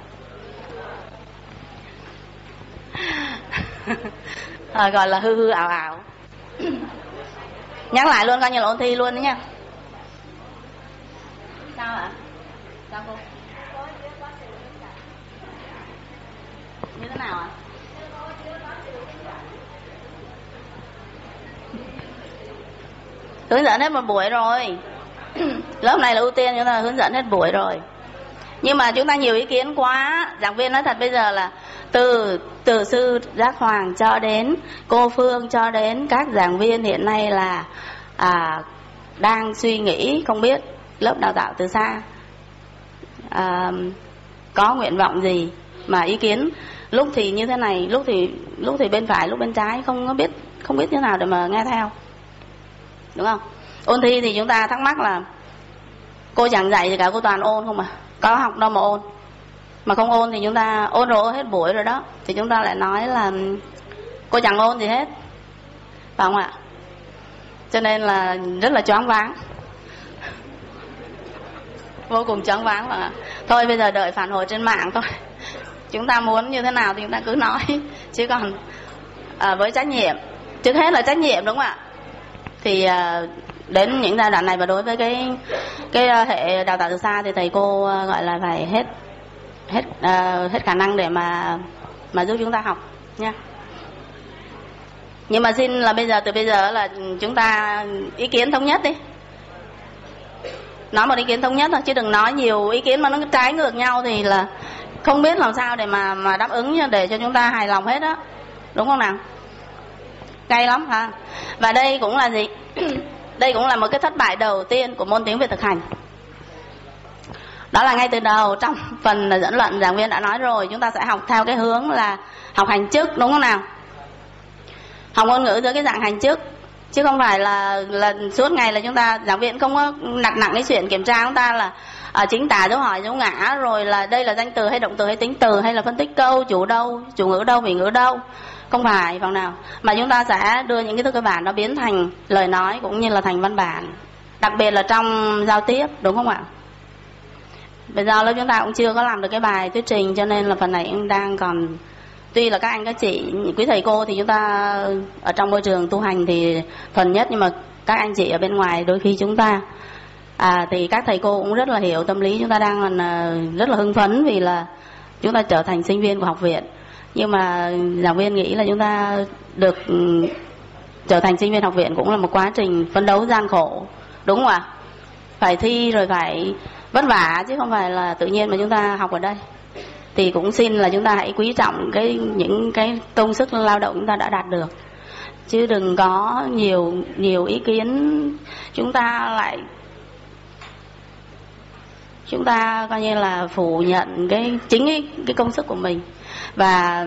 Gọi là hư ảo ảo. Nhắc lại luôn, coi như là ôn thi luôn đấy nha. Sao ạ? Sao cô? Như thế nào ạ? Hướng dẫn hết một buổi rồi. Lớp này là ưu tiên, chúng ta hướng dẫn hết buổi rồi. Nhưng mà chúng ta nhiều ý kiến quá. Giảng viên nói thật bây giờ là từ sư Giác Hoàng cho đến cô Phương, cho đến các giảng viên hiện nay là đang suy nghĩ không biết lớp đào tạo từ xa có nguyện vọng gì, mà ý kiến lúc thì như thế này, lúc thì bên phải, lúc bên trái, không biết thế nào để mà nghe theo, đúng không? Ôn thi thì chúng ta thắc mắc là cô chẳng dạy gì cả, cô toàn ôn không à, có học đâu mà ôn. Mà không ôn thì chúng ta ôn rồi hết buổi rồi đó, thì chúng ta lại nói là cô chẳng ôn gì hết, phải không ạ? Cho nên là rất là choáng váng, vô cùng choáng váng mà. Thôi bây giờ đợi phản hồi trên mạng thôi. Chúng ta muốn như thế nào thì chúng ta cứ nói, chứ còn với trách nhiệm, trước hết là trách nhiệm, đúng không ạ? Thì đến những giai đoạn này và đối với cái hệ đào tạo từ xa thì thầy cô gọi là phải hết khả năng để mà giúp chúng ta học nha. Nhưng mà xin là từ bây giờ là chúng ta ý kiến thống nhất đi, nói một ý kiến thống nhất thôi, chứ đừng nói nhiều ý kiến mà nó trái ngược nhau thì là không biết làm sao để mà đáp ứng để cho chúng ta hài lòng hết á, đúng không nào? Cay lắm hả? Và đây cũng là gì? Đây cũng là một cái thất bại đầu tiên của môn tiếng Việt thực hành. Đó là ngay từ đầu trong phần dẫn luận giảng viên đã nói rồi, chúng ta sẽ học theo cái hướng là học hành chức, đúng không nào? Học ngôn ngữ dưới cái dạng hành chức, chứ không phải là suốt ngày là chúng ta, giảng viên không có đặt nặng cái chuyện kiểm tra chúng ta là chính tả, dấu hỏi, dấu ngã, rồi là đây là danh từ hay động từ hay tính từ, hay là phân tích câu, chủ đâu, chủ ngữ đâu, vị ngữ đâu. Không phải phần nào, mà chúng ta sẽ đưa những cái cơ bản đó biến thành lời nói cũng như là thành văn bản, đặc biệt là trong giao tiếp, đúng không ạ? Bây giờ lớp chúng ta cũng chưa có làm được cái bài thuyết trình, cho nên là phần này cũng đang còn, tuy là các anh các chị, quý thầy cô thì chúng ta ở trong môi trường tu hành thì thuần nhất, nhưng mà các anh chị ở bên ngoài đôi khi chúng ta thì các thầy cô cũng rất là hiểu tâm lý chúng ta đang còn rất là hưng phấn vì là chúng ta trở thành sinh viên của học viện. Nhưng mà giảng viên nghĩ là chúng ta được trở thành sinh viên học viện cũng là một quá trình phấn đấu gian khổ, đúng không ạ? Phải thi rồi phải vất vả chứ không phải là tự nhiên mà chúng ta học ở đây. Thì cũng xin là chúng ta hãy quý trọng những cái công sức lao động chúng ta đã đạt được, chứ đừng có nhiều ý kiến chúng ta coi như là phủ nhận chính cái công sức của mình. Và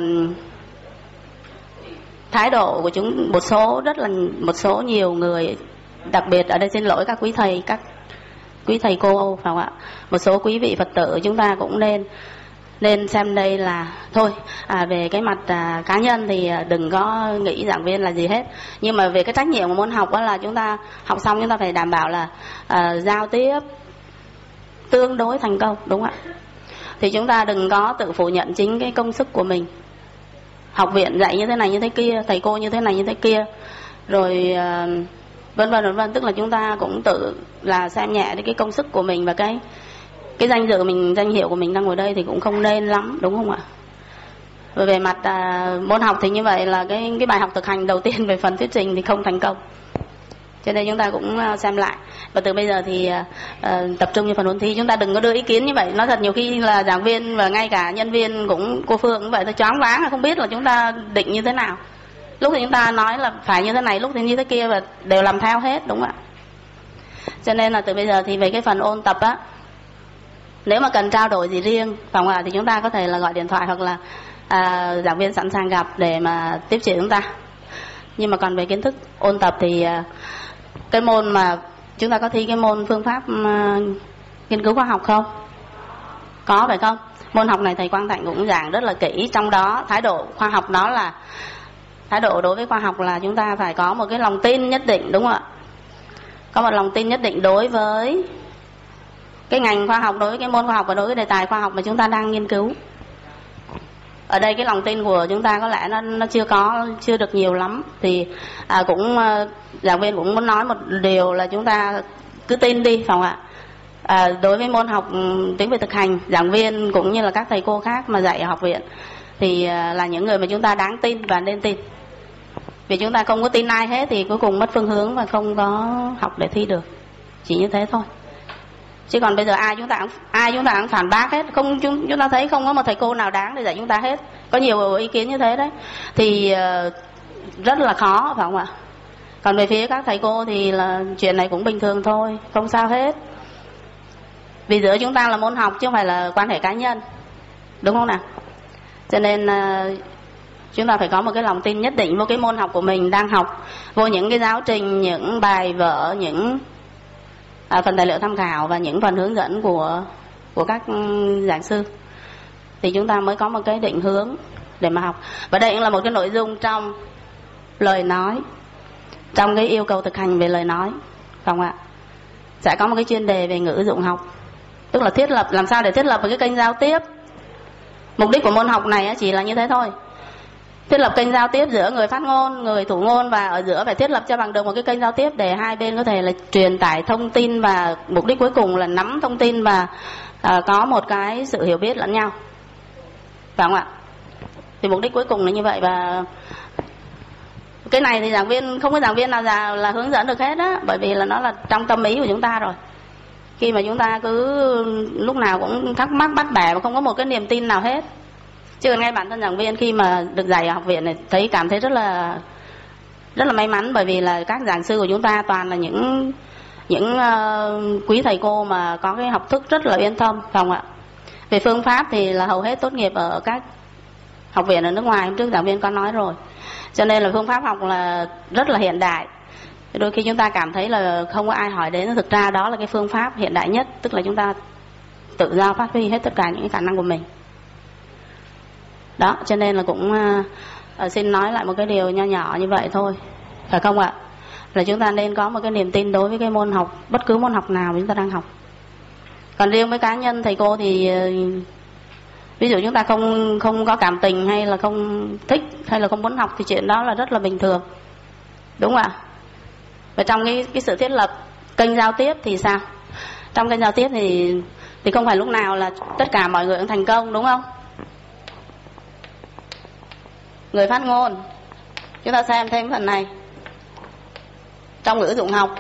thái độ của một số nhiều người, đặc biệt ở đây xin lỗi các quý thầy cô, phải không ạ? Một số quý vị Phật tử chúng ta cũng nên xem đây là thôi, về cái mặt cá nhân thì đừng có nghĩ giảng viên là gì hết, nhưng mà về cái trách nhiệm của môn học đó là chúng ta học xong chúng ta phải đảm bảo là giao tiếp tương đối thành công, đúng không ạ? Thì chúng ta đừng có tự phủ nhận chính cái công sức của mình. Học viện dạy như thế này như thế kia, thầy cô như thế này như thế kia, rồi vân vân, tức là chúng ta cũng tự là xem nhẹ cái công sức của mình, và cái danh hiệu của mình đang ngồi đây thì cũng không nên lắm, đúng không ạ? Và về mặt môn học thì như vậy là cái bài học thực hành đầu tiên về phần thuyết trình thì không thành công. Cho nên chúng ta cũng xem lại, và từ bây giờ thì tập trung vào phần ôn thi. Chúng ta đừng có đưa ý kiến như vậy. Nói thật nhiều khi là giảng viên và ngay cả nhân viên cô Phương cũng vậy, tôi choáng váng không biết là chúng ta định như thế nào. Lúc thì chúng ta nói là phải như thế này, lúc thì như thế kia, và đều làm theo hết, đúng không ạ? Cho nên là từ bây giờ thì về cái phần ôn tập á, nếu mà cần trao đổi gì riêng phòng thì chúng ta có thể là gọi điện thoại, hoặc là giảng viên sẵn sàng gặp để mà tiếp chỉ chúng ta. Nhưng mà còn về kiến thức ôn tập thì cái môn mà chúng ta có thi cái môn phương pháp nghiên cứu khoa học không? Có phải không? Môn học này thầy Quang Thạnh cũng giảng rất là kỹ, trong đó thái độ khoa học đó là thái độ đối với khoa học là chúng ta phải có một cái lòng tin nhất định, đúng không ạ? Có một lòng tin nhất định đối với cái ngành khoa học, đối với cái môn khoa học và đối với đề tài khoa học mà chúng ta đang nghiên cứu. Ở đây cái lòng tin của chúng ta có lẽ nó chưa được nhiều lắm. Thì giảng viên cũng muốn nói một điều là chúng ta cứ tin đi, phải không ạ? Đối với môn học tiếng Việt thực hành, giảng viên cũng như là các thầy cô khác mà dạy ở học viện thì là những người mà chúng ta đáng tin và nên tin. Vì chúng ta không có tin ai hết thì cuối cùng mất phương hướng và không có học để thi được. Chỉ như thế thôi. Chứ còn bây giờ ai chúng ta cũng phản bác hết, chúng ta thấy không có một thầy cô nào đáng để dạy chúng ta hết. Có nhiều ý kiến như thế đấy, thì rất là khó, phải không ạ? Còn về phía các thầy cô thì là chuyện này cũng bình thường thôi, không sao hết. Vì giữa chúng ta là môn học chứ không phải là quan hệ cá nhân, đúng không nào? Cho nên chúng ta phải có một cái lòng tin nhất định vô cái môn học của mình đang học, vô những cái giáo trình, những bài vở, những phần tài liệu tham khảo và những phần hướng dẫn của các giảng sư, thì chúng ta mới có một cái định hướng để mà học. Và đây cũng là một cái nội dung trong lời nói, trong cái yêu cầu thực hành về lời nói, không ạ? Sẽ có một cái chuyên đề về ngữ dụng học, tức là làm sao để thiết lập một cái kênh giao tiếp. Mục đích của môn học này chỉ là như thế thôi, thiết lập kênh giao tiếp giữa người phát ngôn, người thủ ngôn, và ở giữa phải thiết lập cho bằng được một cái kênh giao tiếp để hai bên có thể là truyền tải thông tin, và mục đích cuối cùng là nắm thông tin và có một cái sự hiểu biết lẫn nhau, phải không ạ? Thì mục đích cuối cùng là như vậy. Và cái này thì không có giảng viên nào là hướng dẫn được hết á, bởi vì là nó là trong tâm ý của chúng ta rồi. Khi mà chúng ta cứ lúc nào cũng thắc mắc bắt bẻ và không có một cái niềm tin nào hết. Chứ còn ngay bản thân giảng viên khi mà được dạy ở học viện này cảm thấy rất là may mắn, bởi vì là các giảng sư của chúng ta toàn là những quý thầy cô mà có cái học thức rất là yên tâm, phải không ạ? Về phương pháp thì là hầu hết tốt nghiệp ở các học viện ở nước ngoài, hôm trước giảng viên có nói rồi. Cho nên là phương pháp học là rất là hiện đại. Đôi khi chúng ta cảm thấy là không có ai hỏi đến, thực ra đó là cái phương pháp hiện đại nhất, tức là chúng ta tự do phát huy hết tất cả những cái khả năng của mình. Đó, cho nên là cũng xin nói lại một cái điều nho nhỏ như vậy thôi, phải không ạ? Là chúng ta nên có một cái niềm tin đối với cái môn học, bất cứ môn học nào mà chúng ta đang học. Còn riêng với cá nhân thầy cô thì ví dụ chúng ta không có cảm tình, hay là không thích, hay là không muốn học, thì chuyện đó là rất là bình thường, đúng không ạ? Và trong cái sự thiết lập kênh giao tiếp thì sao? Trong kênh giao tiếp thì không phải lúc nào là tất cả mọi người cũng thành công, đúng không? Người phát ngôn, chúng ta xem thêm phần này. trong ngữ dụng học.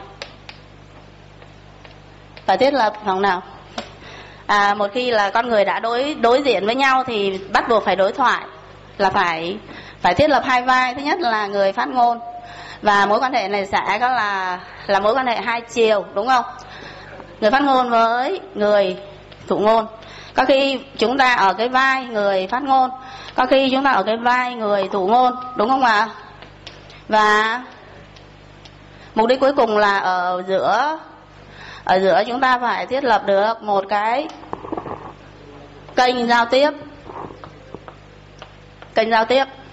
Phải thiết lập phòng nào? Một khi là con người đã đối diện với nhau thì bắt buộc phải đối thoại, là phải thiết lập hai vai. Thứ nhất là người phát ngôn, và mối quan hệ này sẽ có là mối quan hệ hai chiều, đúng không? Người phát ngôn với người thụ ngôn. Có khi chúng ta ở cái vai người phát ngôn, có khi chúng ta ở cái vai người thụ ngôn, đúng không ạ? Và mục đích cuối cùng là ở giữa chúng ta phải thiết lập được một cái kênh giao tiếp. Kênh giao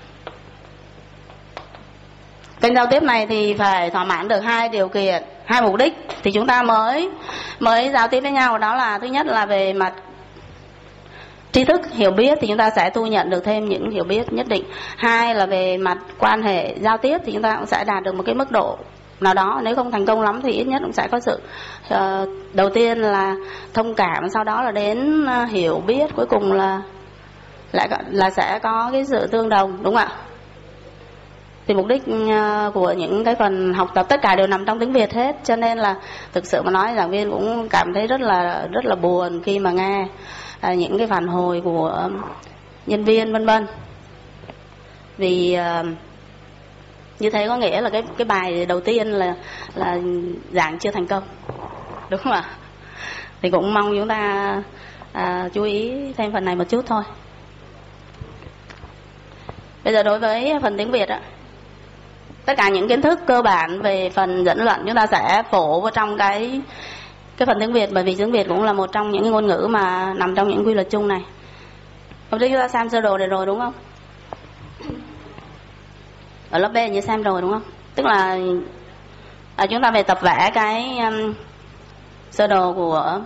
tiếp này thì phải thỏa mãn được hai điều kiện, hai mục đích thì chúng ta mới giao tiếp với nhau. Đó là thứ nhất là về mặt tri thức, hiểu biết thì chúng ta sẽ thu nhận được thêm những hiểu biết nhất định. Hai là về mặt quan hệ giao tiếp thì chúng ta cũng sẽ đạt được một cái mức độ nào đó. Nếu không thành công lắm thì ít nhất cũng sẽ có sự đầu tiên là thông cảm, sau đó là đến hiểu biết, cuối cùng là sẽ có cái sự tương đồng, đúng không ạ? Thì mục đích của những cái phần học tập tất cả đều nằm trong tiếng Việt hết, cho nên là thực sự mà nói giảng viên cũng cảm thấy rất là buồn khi mà nghe những cái phản hồi của nhân viên vân vân. Vì như thế có nghĩa là cái bài đầu tiên là giảng chưa thành công, đúng không ạ? Thì cũng mong chúng ta chú ý thêm phần này một chút thôi. Bây giờ đối với phần tiếng Việt tất cả những kiến thức cơ bản về phần dẫn luận chúng ta sẽ phổ vào trong cái phần tiếng Việt, bởi vì tiếng Việt cũng là một trong những cái ngôn ngữ mà nằm trong những quy luật chung này. Hôm trước chúng ta xem sơ đồ này rồi đúng không? Ở lớp B như xem rồi đúng không? Tức là chúng ta về tập vẽ cái sơ đồ của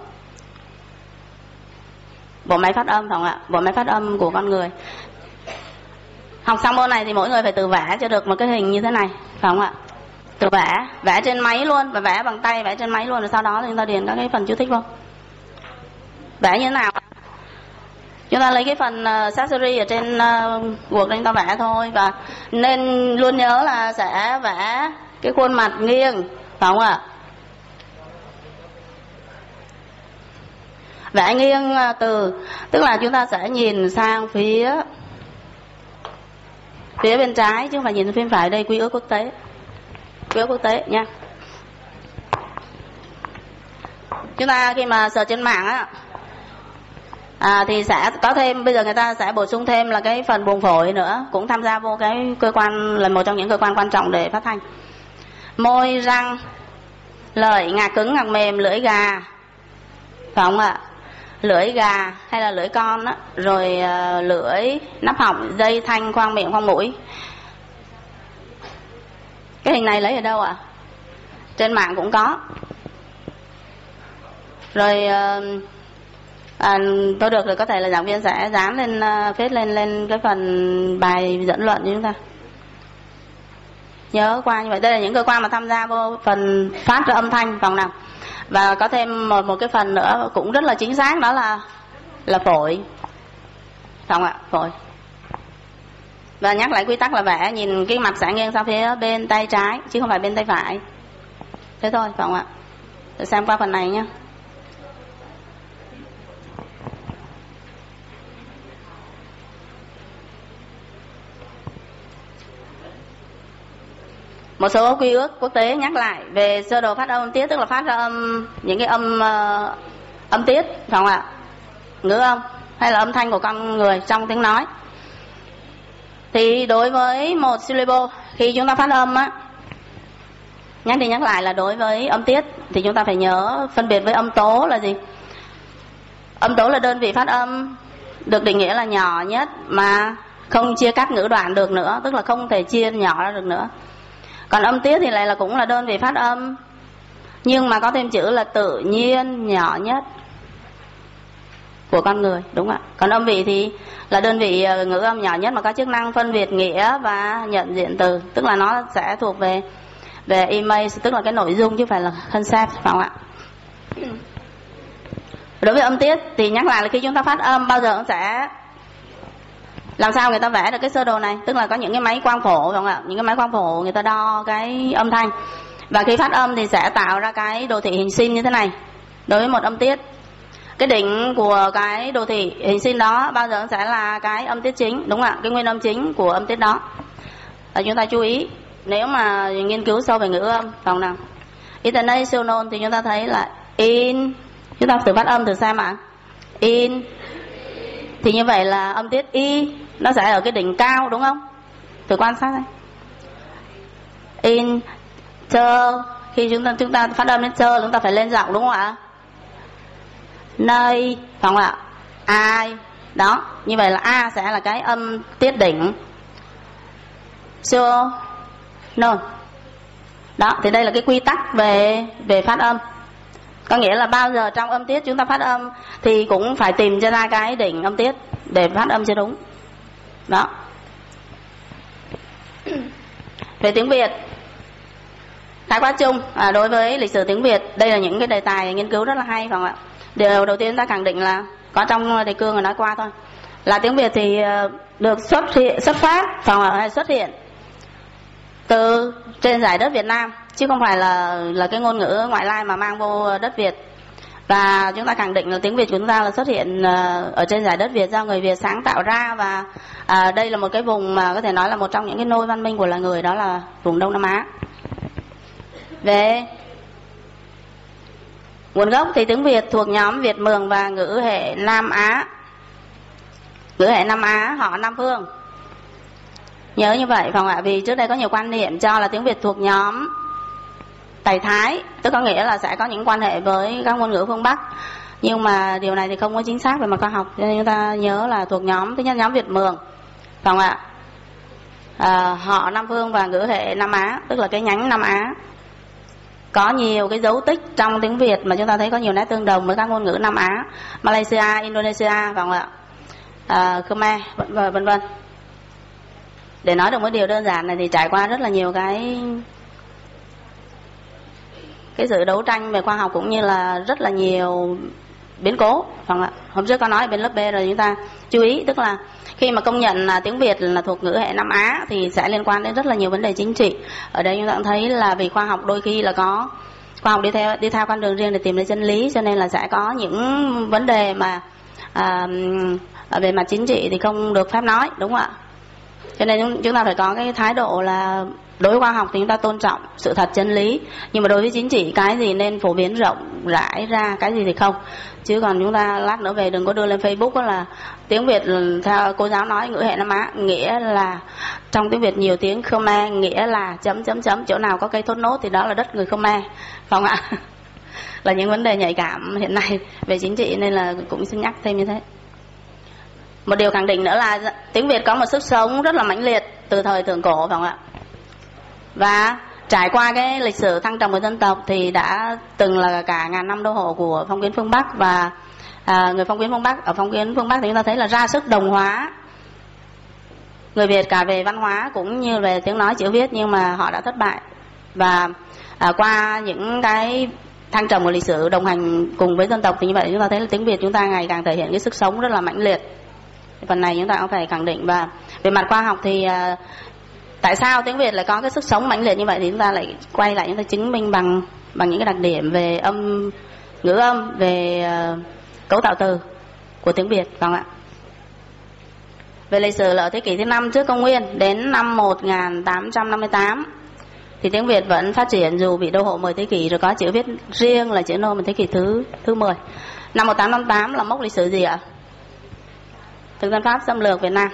bộ máy phát âm, phải không ạ? Bộ máy phát âm của con người. Học xong môn này thì mỗi người phải tự vẽ cho được một cái hình như thế này, phải không ạ? Tự vẽ trên máy luôn, và vẽ bằng tay, vẽ trên máy luôn, rồi sau đó thì chúng ta điền các cái phần chú thích vô. Vẽ như thế nào? Chúng ta lấy cái phần accessory ở trên Word chúng ta vẽ thôi, và nên luôn nhớ là sẽ vẽ cái khuôn mặt nghiêng, phải không ạ? Vẽ nghiêng tức là chúng ta sẽ nhìn sang phía bên trái chứ không phải nhìn phía phải. Đây quy ước quốc tế nha. Chúng ta khi mà search trên mạng thì sẽ có thêm, bây giờ người ta sẽ bổ sung thêm là cái phần buồng phổi nữa, cũng tham gia vô cái cơ quan, là một trong những cơ quan quan trọng để phát thanh. Môi, răng, lợi, ngạc cứng, ngạc mềm, lưỡi gà, phải không ạ? Lưỡi gà hay là lưỡi con rồi lưỡi, nắp họng, dây thanh, khoang miệng, khoang mũi. Cái hình này lấy ở đâu ạ? Trên mạng cũng có. Rồi tôi được rồi, có thể là giảng viên sẽ dán lên phết lên cái phần bài dẫn luận cho chúng ta. Nhớ qua như vậy. Đây là những cơ quan mà tham gia vô phần phát ra âm thanh, phòng nào. Và có thêm một cái phần nữa cũng rất là chính xác, đó là phổi, phải không ạ? Phổi. Và nhắc lại quy tắc là vẽ nhìn cái mặt sẽ nghiêng sang phía bên tay trái chứ không phải bên tay phải. Thế thôi, phải không ạ? Để xem qua phần này nhé. Một số quy ước quốc tế nhắc lại về sơ đồ phát âm tiết, tức là phát ra âm, những cái âm tiết, phải không ạ? Ngữ âm hay là âm thanh của con người trong tiếng nói. Thì đối với một syllable, khi chúng ta phát âm nhắc đi nhắc lại là đối với âm tiết thì chúng ta phải nhớ phân biệt với âm tố là gì? Âm tố là đơn vị phát âm được định nghĩa là nhỏ nhất mà không chia cắt ngữ đoạn được nữa, tức là không thể chia nhỏ ra được nữa. Còn âm tiết thì lại là cũng là đơn vị phát âm, nhưng mà có thêm chữ là tự nhiên nhỏ nhất của con người, đúng ạ. Còn âm vị thì là đơn vị ngữ âm nhỏ nhất mà có chức năng phân biệt nghĩa và nhận diện từ, tức là nó sẽ thuộc về image, tức là cái nội dung chứ không phải là concept, phải không ạ? Đối với âm tiết thì nhắc lại là khi chúng ta phát âm bao giờ cũng sẽ làm sao người ta vẽ được cái sơ đồ này, tức là có những cái máy quang phổ, phải không ạ? Những cái máy quang phổ người ta đo cái âm thanh, Và khi phát âm thì sẽ tạo ra cái đồ thị hình sin như thế này đối với một âm tiết. Cái đỉnh của cái đồ thị hình sin đó bao giờ sẽ là cái âm tiết chính, đúng không ạ? Cái nguyên âm chính của âm tiết đó. Chúng ta chú ý nếu mà nghiên cứu sâu về ngữ âm phòng nào. Intonational thì chúng ta thấy là in, chúng ta thử phát âm thử xem ạ. In thì như vậy là âm tiết y nó sẽ ở cái đỉnh cao, đúng không? Thử quan sát đây. In chơ, khi chúng ta phát âm đến chơ chúng ta phải lên giọng, đúng không ạ? Nơi, phải không ạ? Ai, đó, như vậy là a sẽ là cái âm tiết đỉnh. So, no. Đó, thì đây là cái quy tắc về phát âm. Có nghĩa là bao giờ trong âm tiết chúng ta phát âm thì cũng phải tìm cho ra cái đỉnh âm tiết để phát âm cho đúng. Đó. Về tiếng Việt, khái quát chung đối với lịch sử tiếng Việt, đây là những cái đề tài nghiên cứu rất là hay, phải không ạ? Điều đầu tiên ta khẳng định là có trong đề cương người nói qua thôi, là tiếng Việt thì được xuất phát, phải không ạ? Hay xuất hiện từ trên giải đất Việt Nam, chứ không phải là cái ngôn ngữ ngoại lai mà mang vô đất Việt. Và chúng ta khẳng định là tiếng Việt của chúng ta là xuất hiện ở trên giải đất Việt do người Việt sáng tạo ra. Và đây là một cái vùng mà có thể nói là một trong những cái nôi văn minh của loài người, đó là vùng Đông Nam Á. Về nguồn gốc thì tiếng Việt thuộc nhóm Việt Mường và ngữ hệ Nam Á. Ngữ hệ Nam Á, họ Nam Phương. Nhớ như vậy phải không ạ? Vì trước đây có nhiều quan niệm cho là tiếng Việt thuộc nhóm Tây Thái, tức có nghĩa là sẽ có những quan hệ với các ngôn ngữ phương Bắc. Nhưng mà điều này thì không có chính xác về mặt khoa học, cho nên chúng ta nhớ là thuộc nhóm, thứ nhất nhóm Việt Mường, phải không ạ? Họ Nam Phương và ngữ hệ Nam Á, tức là cái nhánh Nam Á. Có nhiều cái dấu tích trong tiếng Việt mà chúng ta thấy có nhiều nét tương đồng với các ngôn ngữ Nam Á, Malaysia, Indonesia, phải không ạ? Khmer, vân vân. Để nói được một điều đơn giản này thì trải qua rất là nhiều cái sự đấu tranh về khoa học cũng như là rất là nhiều biến cố, phải không ạ? Hôm trước có nói ở bên lớp B rồi, chúng ta chú ý, tức là khi mà công nhận là tiếng Việt là thuộc ngữ hệ Nam Á thì sẽ liên quan đến rất là nhiều vấn đề chính trị. Ở đây chúng ta cũng thấy là vì khoa học đôi khi là có khoa học đi theo con đường riêng để tìm ra chân lý, cho nên là sẽ có những vấn đề mà về mặt chính trị thì không được phép nói, đúng không ạ? Cho nên chúng ta phải có cái thái độ là đối với khoa học thì chúng ta tôn trọng sự thật chân lý, nhưng mà đối với chính trị cái gì nên phổ biến rộng rãi ra, cái gì thì không. Chứ còn chúng ta lát nữa về đừng có đưa lên Facebook đó là tiếng Việt theo cô giáo nói ngữ hệ Nam Á, nghĩa là trong tiếng Việt nhiều tiếng Khmer, nghĩa là chấm chấm chấm, chỗ nào có cây thốt nốt thì đó là đất người Khmer, phải không ạ? Là những vấn đề nhạy cảm hiện nay về chính trị, nên là cũng xin nhắc thêm như thế. Một điều khẳng định nữa là tiếng Việt có một sức sống rất là mãnh liệt từ thời thượng cổ, phải không ạ? Và trải qua cái lịch sử thăng trầm của dân tộc thì đã từng là cả ngàn năm đô hộ của phong kiến phương Bắc. Và người phong kiến phương Bắc, ở phong kiến phương Bắc thì chúng ta thấy là ra sức đồng hóa người Việt cả về văn hóa cũng như về tiếng nói chữ viết, nhưng mà họ đã thất bại. Và qua những cái thăng trầm của lịch sử đồng hành cùng với dân tộc thì như vậy chúng ta thấy là tiếng Việt chúng ta ngày càng thể hiện cái sức sống rất là mãnh liệt. Phần này chúng ta cũng phải khẳng định. Và về mặt khoa học thì tại sao tiếng Việt lại có cái sức sống mãnh liệt như vậy thì chúng ta lại quay lại chúng ta chứng minh bằng những cái đặc điểm về ngữ âm, về cấu tạo từ của tiếng Việt, phải không ạ? Về lịch sử là ở thế kỷ thứ 5 trước công nguyên đến năm 1858 thì tiếng Việt vẫn phát triển dù bị đô hộ 10 thế kỷ rồi có chữ viết riêng là chữ nôm ở thế kỷ thứ 10. Năm 1858 là mốc lịch sử gì ạ? Thực dân Pháp xâm lược Việt Nam.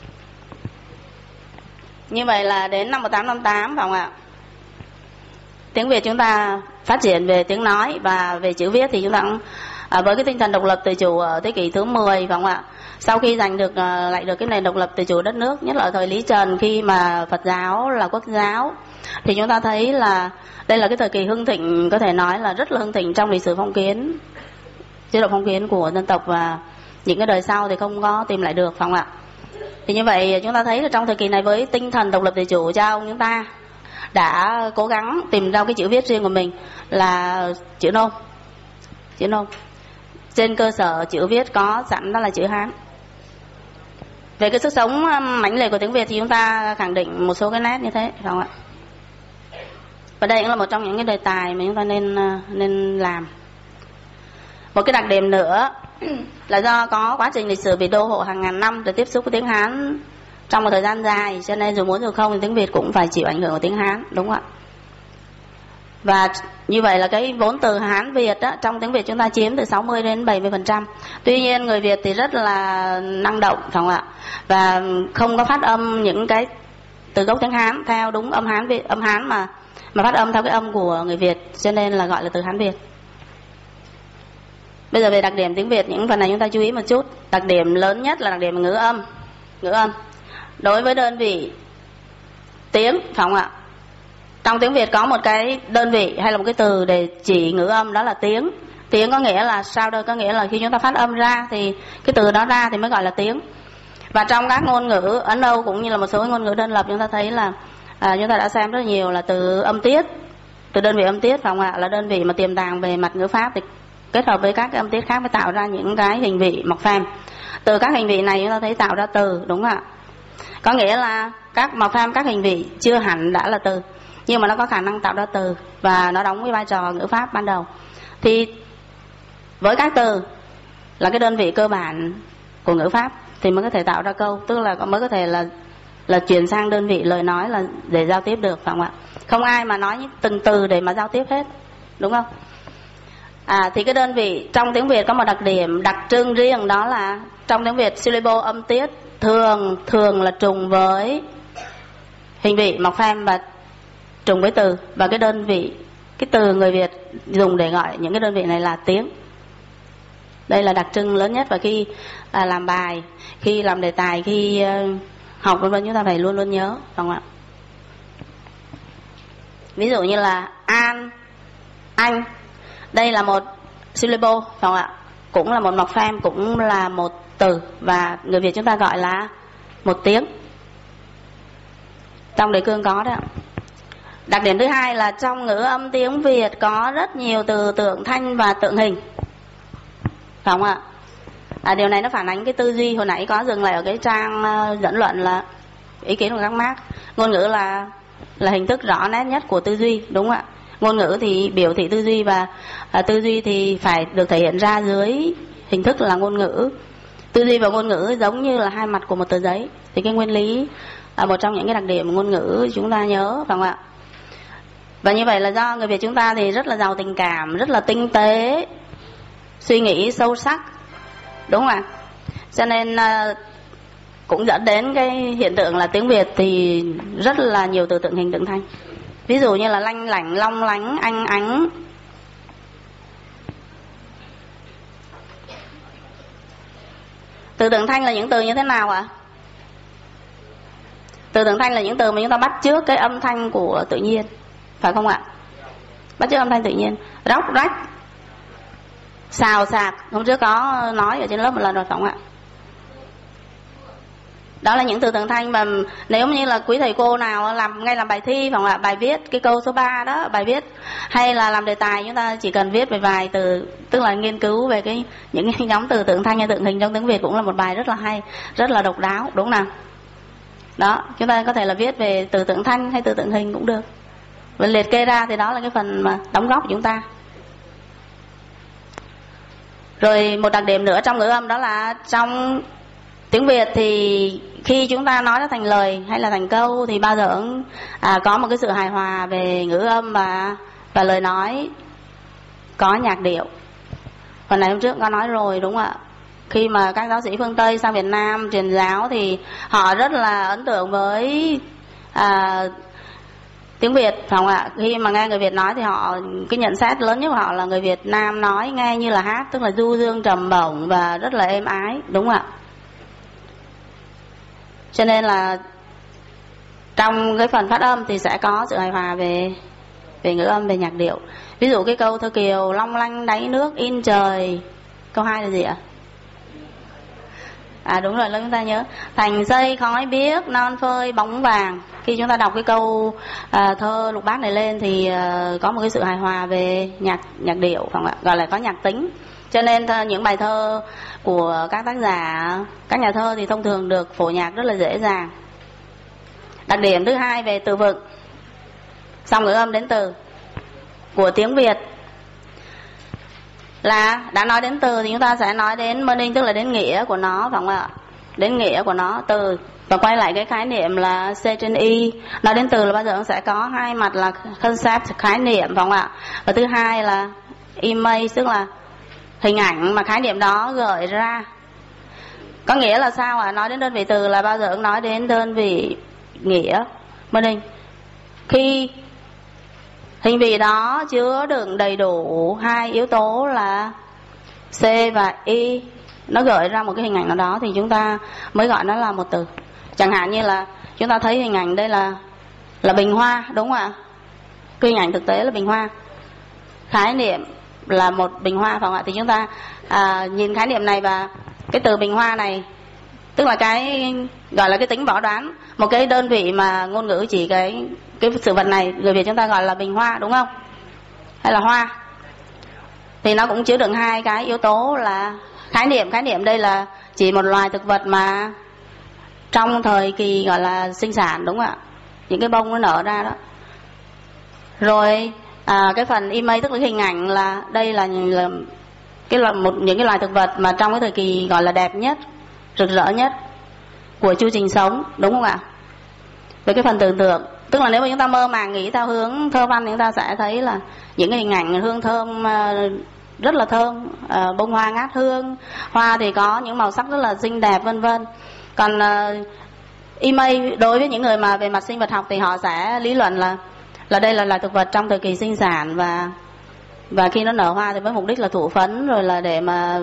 Như vậy là đến năm 1858, phải không ạ? Tiếng Việt chúng ta phát triển về tiếng nói và về chữ viết thì chúng ta cũng với cái tinh thần độc lập tự chủ ở thế kỷ thứ 10, phải không ạ? Sau khi giành được lại được cái nền độc lập tự chủ đất nước, nhất là ở thời Lý Trần khi mà Phật giáo là quốc giáo, thì chúng ta thấy là đây là cái thời kỳ hưng thịnh, có thể nói là rất là hưng thịnh trong lịch sử phong kiến, chế độ phong kiến của dân tộc, và những cái đời sau thì không có tìm lại được, phải không ạ? Thì như vậy chúng ta thấy là trong thời kỳ này với tinh thần độc lập tự chủ, cha ông chúng ta đã cố gắng tìm ra cái chữ viết riêng của mình là chữ nôm. Chữ nôm trên cơ sở chữ viết có sẵn đó là chữ Hán. Về cái sức sống mãnh liệt của tiếng Việt thì chúng ta khẳng định một số cái nét như thế, phải không ạ? Và đây cũng là một trong những cái đề tài mà chúng ta nên làm. Một cái đặc điểm nữa là do có quá trình lịch sử Việt đô hộ hàng ngàn năm để tiếp xúc với tiếng Hán trong một thời gian dài, cho nên dù muốn dù không thì tiếng Việt cũng phải chịu ảnh hưởng của tiếng Hán, đúng không ạ? Và như vậy là cái vốn từ Hán Việt á, trong tiếng Việt chúng ta chiếm từ 60 đến 70%. Tuy nhiên người Việt thì rất là năng động, phải không ạ? Và không có phát âm những cái từ gốc tiếng Hán theo đúng âm Hán mà phát âm theo cái âm của người Việt, cho nên là gọi là từ Hán Việt. Bây giờ về đặc điểm tiếng Việt, những phần này chúng ta chú ý một chút. Đặc điểm lớn nhất là đặc điểm ngữ âm. Ngữ âm đối với đơn vị tiếng, phải không ạ? Trong tiếng Việt có một cái đơn vị hay là một cái từ để chỉ ngữ âm, đó là tiếng. Tiếng có nghĩa là sounder, có nghĩa là khi chúng ta phát âm ra thì cái từ đó ra thì mới gọi là tiếng. Và trong các ngôn ngữ Ấn Âu cũng như là một số ngôn ngữ đơn lập, chúng ta thấy là chúng ta đã xem rất nhiều là từ âm tiết, từ đơn vị âm tiết, phải không ạ? Là đơn vị mà tiềm tàng về mặt ngữ pháp thì kết hợp với các âm tiết khác mới tạo ra những cái hình vị morpheme. Từ các hình vị này chúng ta thấy tạo ra từ, đúng không ạ? Có nghĩa là các morpheme, các hình vị chưa hẳn đã là từ, nhưng mà nó có khả năng tạo ra từ và nó đóng cái vai trò ngữ pháp ban đầu. Thì với các từ là cái đơn vị cơ bản của ngữ pháp thì mới có thể tạo ra câu, tức là mới có thể là chuyển sang đơn vị lời nói là để giao tiếp được, phải không ạ? Không ai mà nói từng từ để mà giao tiếp hết, đúng không? Thì cái đơn vị trong tiếng Việt có một đặc điểm đặc trưng riêng, đó là trong tiếng Việt syllable âm tiết thường là trùng với hình vị morpheme và trùng với từ, và cái đơn vị, cái từ người Việt dùng để gọi những cái đơn vị này là tiếng. Đây là đặc trưng lớn nhất, và khi làm bài, khi làm đề tài, khi học vân vân, chúng ta phải luôn luôn nhớ, phải không ạ? Ví dụ như là an, anh, đây là một syllable, phải không ạ? Cũng là một morpheme, cũng là một từ, và người Việt chúng ta gọi là một tiếng. Trong đề cương có đó. Đặc điểm thứ hai là trong ngữ âm tiếng Việt có rất nhiều từ tượng thanh và tượng hình, phải không ạ? Điều này nó phản ánh cái tư duy. Hồi nãy có dừng lại ở cái trang dẫn luận là ý kiến của các Marx. Ngôn ngữ là hình thức rõ nét nhất của tư duy, đúng không ạ? Ngôn ngữ thì biểu thị tư duy, và tư duy thì phải được thể hiện ra dưới hình thức là ngôn ngữ. Tư duy và ngôn ngữ giống như là hai mặt của một tờ giấy. Thì cái nguyên lý một trong những cái đặc điểm ngôn ngữ chúng ta nhớ, phải không ạ? Và như vậy là do người Việt chúng ta thì rất là giàu tình cảm, rất là tinh tế, suy nghĩ sâu sắc, đúng không ạ? Cho nên cũng dẫn đến cái hiện tượng là tiếng Việt thì rất là nhiều từ tượng hình tượng thanh. Ví dụ như là lanh lảnh, long lánh, anh ánh. Từ tượng thanh là những từ như thế nào ạ? Từ tượng thanh là những từ mà chúng ta bắt chước cái âm thanh của tự nhiên, phải không ạ? Bắt chước âm thanh tự nhiên. Róc rách, xào xạc, hôm trước có nói ở trên lớp một lần rồi, phải không ạ? Đó là những từ tượng thanh mà nếu như là quý thầy cô nào làm bài thi, phải không ạ? Bài viết cái câu số 3 đó, bài viết hay là làm đề tài, chúng ta chỉ cần viết về vài từ, tức là nghiên cứu về những cái nhóm từ tượng thanh hay tượng hình trong tiếng Việt, cũng là một bài rất là hay, rất là độc đáo, đúng không nào? Đó, chúng ta có thể là viết về từ tượng thanh hay từ tượng hình cũng được. Và liệt kê ra thì đó là cái phần mà đóng góp của chúng ta. Rồi một đặc điểm nữa trong ngữ âm đó là trong tiếng Việt thì khi chúng ta nói nó thành lời hay là thành câu thì bao giờ cũng có một cái sự hài hòa về ngữ âm và lời nói có nhạc điệu. Phần này hôm trước có nói rồi, đúng không ạ? Khi mà các giáo sĩ phương Tây sang Việt Nam truyền giáo thì họ rất là ấn tượng với tiếng Việt, phải không ạ? Khi mà nghe người Việt nói thì họ, cái nhận xét lớn nhất của họ là người Việt Nam nói nghe như là hát, tức là du dương trầm bổng và rất là êm ái, đúng không ạ? Cho nên là trong cái phần phát âm thì sẽ có sự hài hòa về ngữ âm, về nhạc điệu. Ví dụ cái câu thơ Kiều long lanh đáy nước in trời, câu 2 là gì ạ? Đúng rồi, chúng ta nhớ thành dây khói biếc non phơi bóng vàng. Khi chúng ta đọc cái câu thơ lục bát này lên thì có một cái sự hài hòa về nhạc điệu, phải không ạ? Gọi là có nhạc tính. Cho nên những bài thơ của các tác giả, các nhà thơ thì thông thường được phổ nhạc rất là dễ dàng. Đặc điểm thứ hai về từ vựng. Song ngữ âm đến từ của tiếng Việt là đã nói đến từ thì chúng ta sẽ nói đến meaning, tức là đến nghĩa của nó, phải không ạ? Đến nghĩa của nó, từ. Và quay lại cái khái niệm là C trên Y. Nói đến từ là bao giờ cũng sẽ có hai mặt là concept, khái niệm, phải không ạ? Và thứ hai là image, tức là hình ảnh mà khái niệm đó gợi ra. Có nghĩa là sao ạ? Nói đến đơn vị từ là bao giờ cũng nói đến đơn vị nghĩa, meaning. Khi hình vị đó chứa đựng đầy đủ hai yếu tố là C và Y, nó gợi ra một cái hình ảnh nào đó thì chúng ta mới gọi nó là một từ. Chẳng hạn như là chúng ta thấy hình ảnh đây là bình hoa, đúng không ạ? Cái hình ảnh thực tế là bình hoa, khái niệm là một bình hoa, phải không ạ? Thì chúng ta nhìn khái niệm này và cái từ bình hoa này, tức là cái gọi là cái tính võ đoán, một cái đơn vị mà ngôn ngữ chỉ cái sự vật này, người Việt chúng ta gọi là bình hoa, đúng không? Hay là hoa. Thì nó cũng chứa đựng hai cái yếu tố là khái niệm đây là chỉ một loài thực vật mà trong thời kỳ gọi là sinh sản, đúng không ạ? Những cái bông nó nở ra đó. Rồi cái phần image, tức là hình ảnh, là đây là những cái loài thực vật mà trong cái thời kỳ gọi là đẹp nhất, rực rỡ nhất của chu trình sống, đúng không ạ? Với cái phần tưởng tượng, tức là nếu mà chúng ta mơ màng nghĩ theo hướng thơ văn thì chúng ta sẽ thấy là những cái hình ảnh hương thơm rất là thơm, bông hoa ngát hương, hoa thì có những màu sắc rất là xinh đẹp, vân vân. Còn image đối với những người mà về mặt sinh vật học thì họ sẽ lý luận là đây là loài thực vật trong thời kỳ sinh sản, và khi nó nở hoa thì với mục đích là thụ phấn, rồi là để mà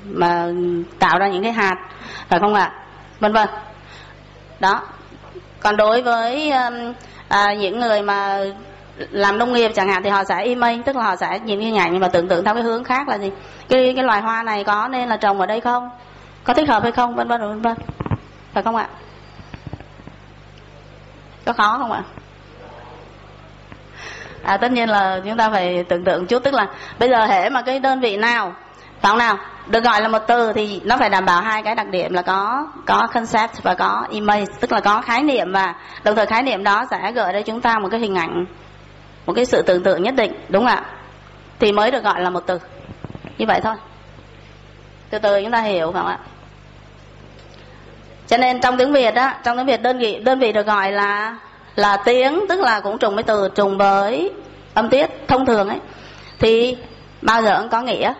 tạo ra những cái hạt, phải không ạ? Vân vân. Đó. Còn đối với những người mà làm nông nghiệp chẳng hạn thì họ sẽ image, tức là họ sẽ nhìn cái hình ảnh và tưởng tượng theo cái hướng khác là gì? Cái loài hoa này có nên là trồng ở đây không? Có thích hợp hay không? Vân vân vân vân. Phải không ạ? Có khó không ạ? Tất nhiên là chúng ta phải tưởng tượng chút, tức là bây giờ hễ mà cái đơn vị nào, phải không nào, được gọi là một từ thì nó phải đảm bảo hai cái đặc điểm là có concept và có image, tức là có khái niệm, và đồng thời khái niệm đó sẽ gợi ra chúng ta một cái hình ảnh, một cái sự tưởng tượng nhất định, đúng không ạ? Thì mới được gọi là một từ. Như vậy thôi. Từ từ chúng ta hiểu, phải không ạ? Cho nên trong tiếng Việt á, trong tiếng Việt đơn vị được gọi là tiếng, tức là cũng trùng với từ, trùng với âm tiết thông thường ấy, thì bao giờ cũng có nghĩa.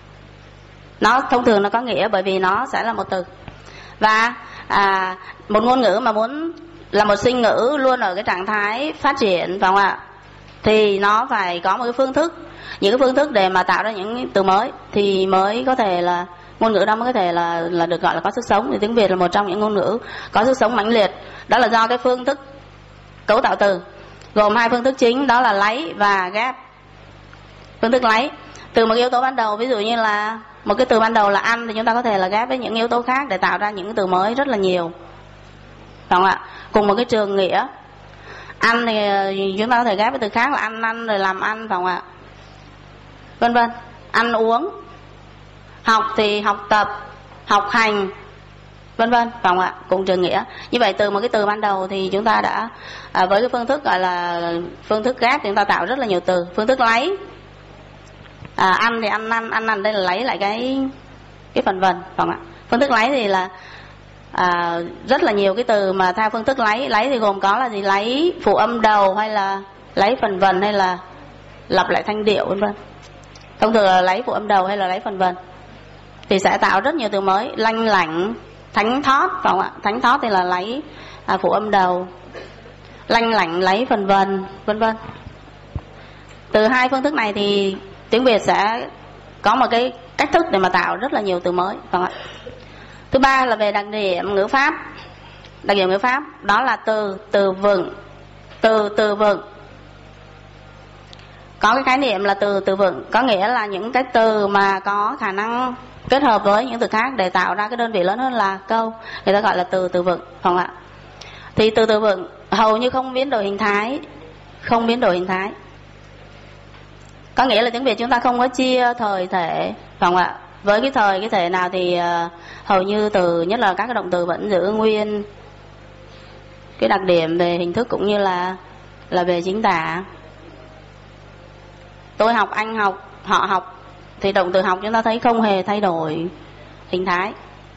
Nó thông thường nó có nghĩa bởi vì nó sẽ là một từ. Và một ngôn ngữ mà muốn là một sinh ngữ luôn ở cái trạng thái phát triển, phải không ạ? Thì nó phải có một cái phương thức, những cái phương thức để mà tạo ra những từ mới thì mới có thể là ngôn ngữ đó mới có thể là được gọi là có sức sống. Thì tiếng Việt là một trong những ngôn ngữ có sức sống mãnh liệt. Đó là do cái phương thức cấu tạo từ gồm hai phương thức chính, đó là lấy và ghép. Phương thức lấy từ một yếu tố ban đầu, ví dụ như là một cái từ ban đầu là ăn thì chúng ta có thể là ghép với những yếu tố khác để tạo ra những từ mới rất là nhiều, phải không ạ? Cùng một cái trường nghĩa, ăn thì chúng ta có thể ghép với từ khác là ăn rồi làm ăn, phải không ạ? Vân vân. Ăn uống. Học thì học tập, học hành, vân vân, phải không ạ? Cùng trường nghĩa. Như vậy từ một cái từ ban đầu thì chúng ta đã với cái phương thức gọi là phương thức ghép thì chúng ta tạo rất là nhiều từ. Phương thức lấy, ăn thì ăn đây là lấy lại cái phần vần, phải không ạ? Phương thức lấy thì là rất là nhiều cái từ mà theo phương thức lấy thì gồm có là gì? Lấy phụ âm đầu, hay là lấy phần vần, hay là lặp lại thanh điệu, vân vân. Thông thường là lấy phụ âm đầu hay là lấy phần vần thì sẽ tạo rất nhiều từ mới. Lanh lảnh, thánh thót, phải không ạ? Thánh thót thì là lấy phụ âm đầu, lanh lảnh lấy phần vần, vân vân. Từ hai phương thức này thì tiếng Việt sẽ có một cái cách thức để mà tạo rất là nhiều từ mới, phải không ạ? Thứ ba là về đặc điểm ngữ pháp. Đặc điểm ngữ pháp đó là từ vựng. Từ vựng có cái khái niệm là từ vựng, có nghĩa là những cái từ mà có khả năng kết hợp với những từ khác để tạo ra cái đơn vị lớn hơn là câu, người ta gọi là từ vựng, phải không ạ? Thì từ vựng hầu như không biến đổi hình thái, có nghĩa là tiếng Việt chúng ta không có chia thời thể, phải không ạ? Với cái thể nào thì hầu như từ, nhất là các cái động từ vẫn giữ nguyên cái đặc điểm về hình thức cũng như là về chính tả. tôi học, anh học, họ học, thì động từ học chúng ta thấy không hề thay đổi hình thái.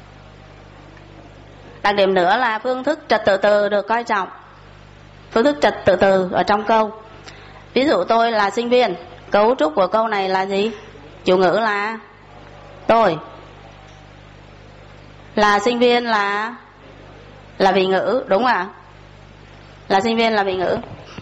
Đặc điểm nữa là phương thức trật tự từ được coi trọng. Phương thức trật tự từ ở trong câu. Ví dụ tôi là sinh viên, cấu trúc của câu này là gì? Chủ ngữ là tôi, là sinh viên là vị ngữ, đúng không ạ? Là sinh viên là vị ngữ.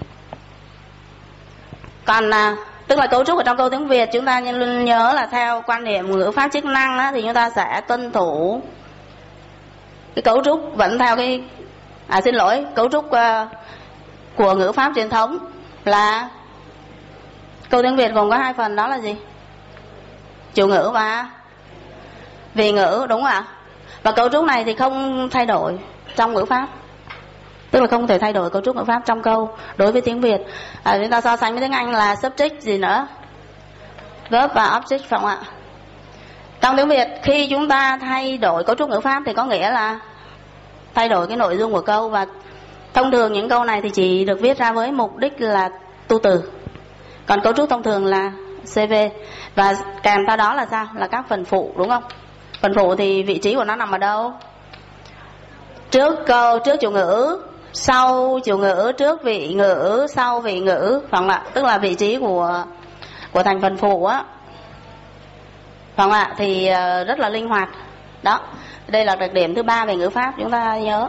Còn tức là cấu trúc ở trong câu tiếng Việt chúng ta luôn nhớ là theo quan niệm ngữ pháp chức năng á, thì chúng ta sẽ tuân thủ cái cấu trúc vẫn theo cái cấu trúc của ngữ pháp truyền thống là câu tiếng Việt gồm có hai phần, đó là gì? Chủ ngữ và vị ngữ, đúng không ạ? Và cấu trúc này thì không thay đổi trong ngữ pháp, tức là không thể thay đổi cấu trúc ngữ pháp trong câu đối với tiếng Việt. Chúng ta so sánh với tiếng Anh là subject gì nữa, verb và object, phải không ạ? Trong tiếng Việt khi chúng ta thay đổi cấu trúc ngữ pháp thì có nghĩa là thay đổi cái nội dung của câu, và thông thường những câu này thì chỉ được viết ra với mục đích là tu từ. Còn cấu trúc thông thường là CV, và kèm theo đó là sao? Là các phần phụ, đúng không? Phần phụ thì vị trí của nó nằm ở đâu? Trước câu, trước chủ ngữ, sau chủ ngữ, trước vị ngữ, sau vị ngữ, phải không ạ? Tức là vị trí của thành phần phụ á, phải không ạ? Thì rất là linh hoạt. Đó, đây là đặc điểm thứ ba về ngữ pháp, chúng ta nhớ.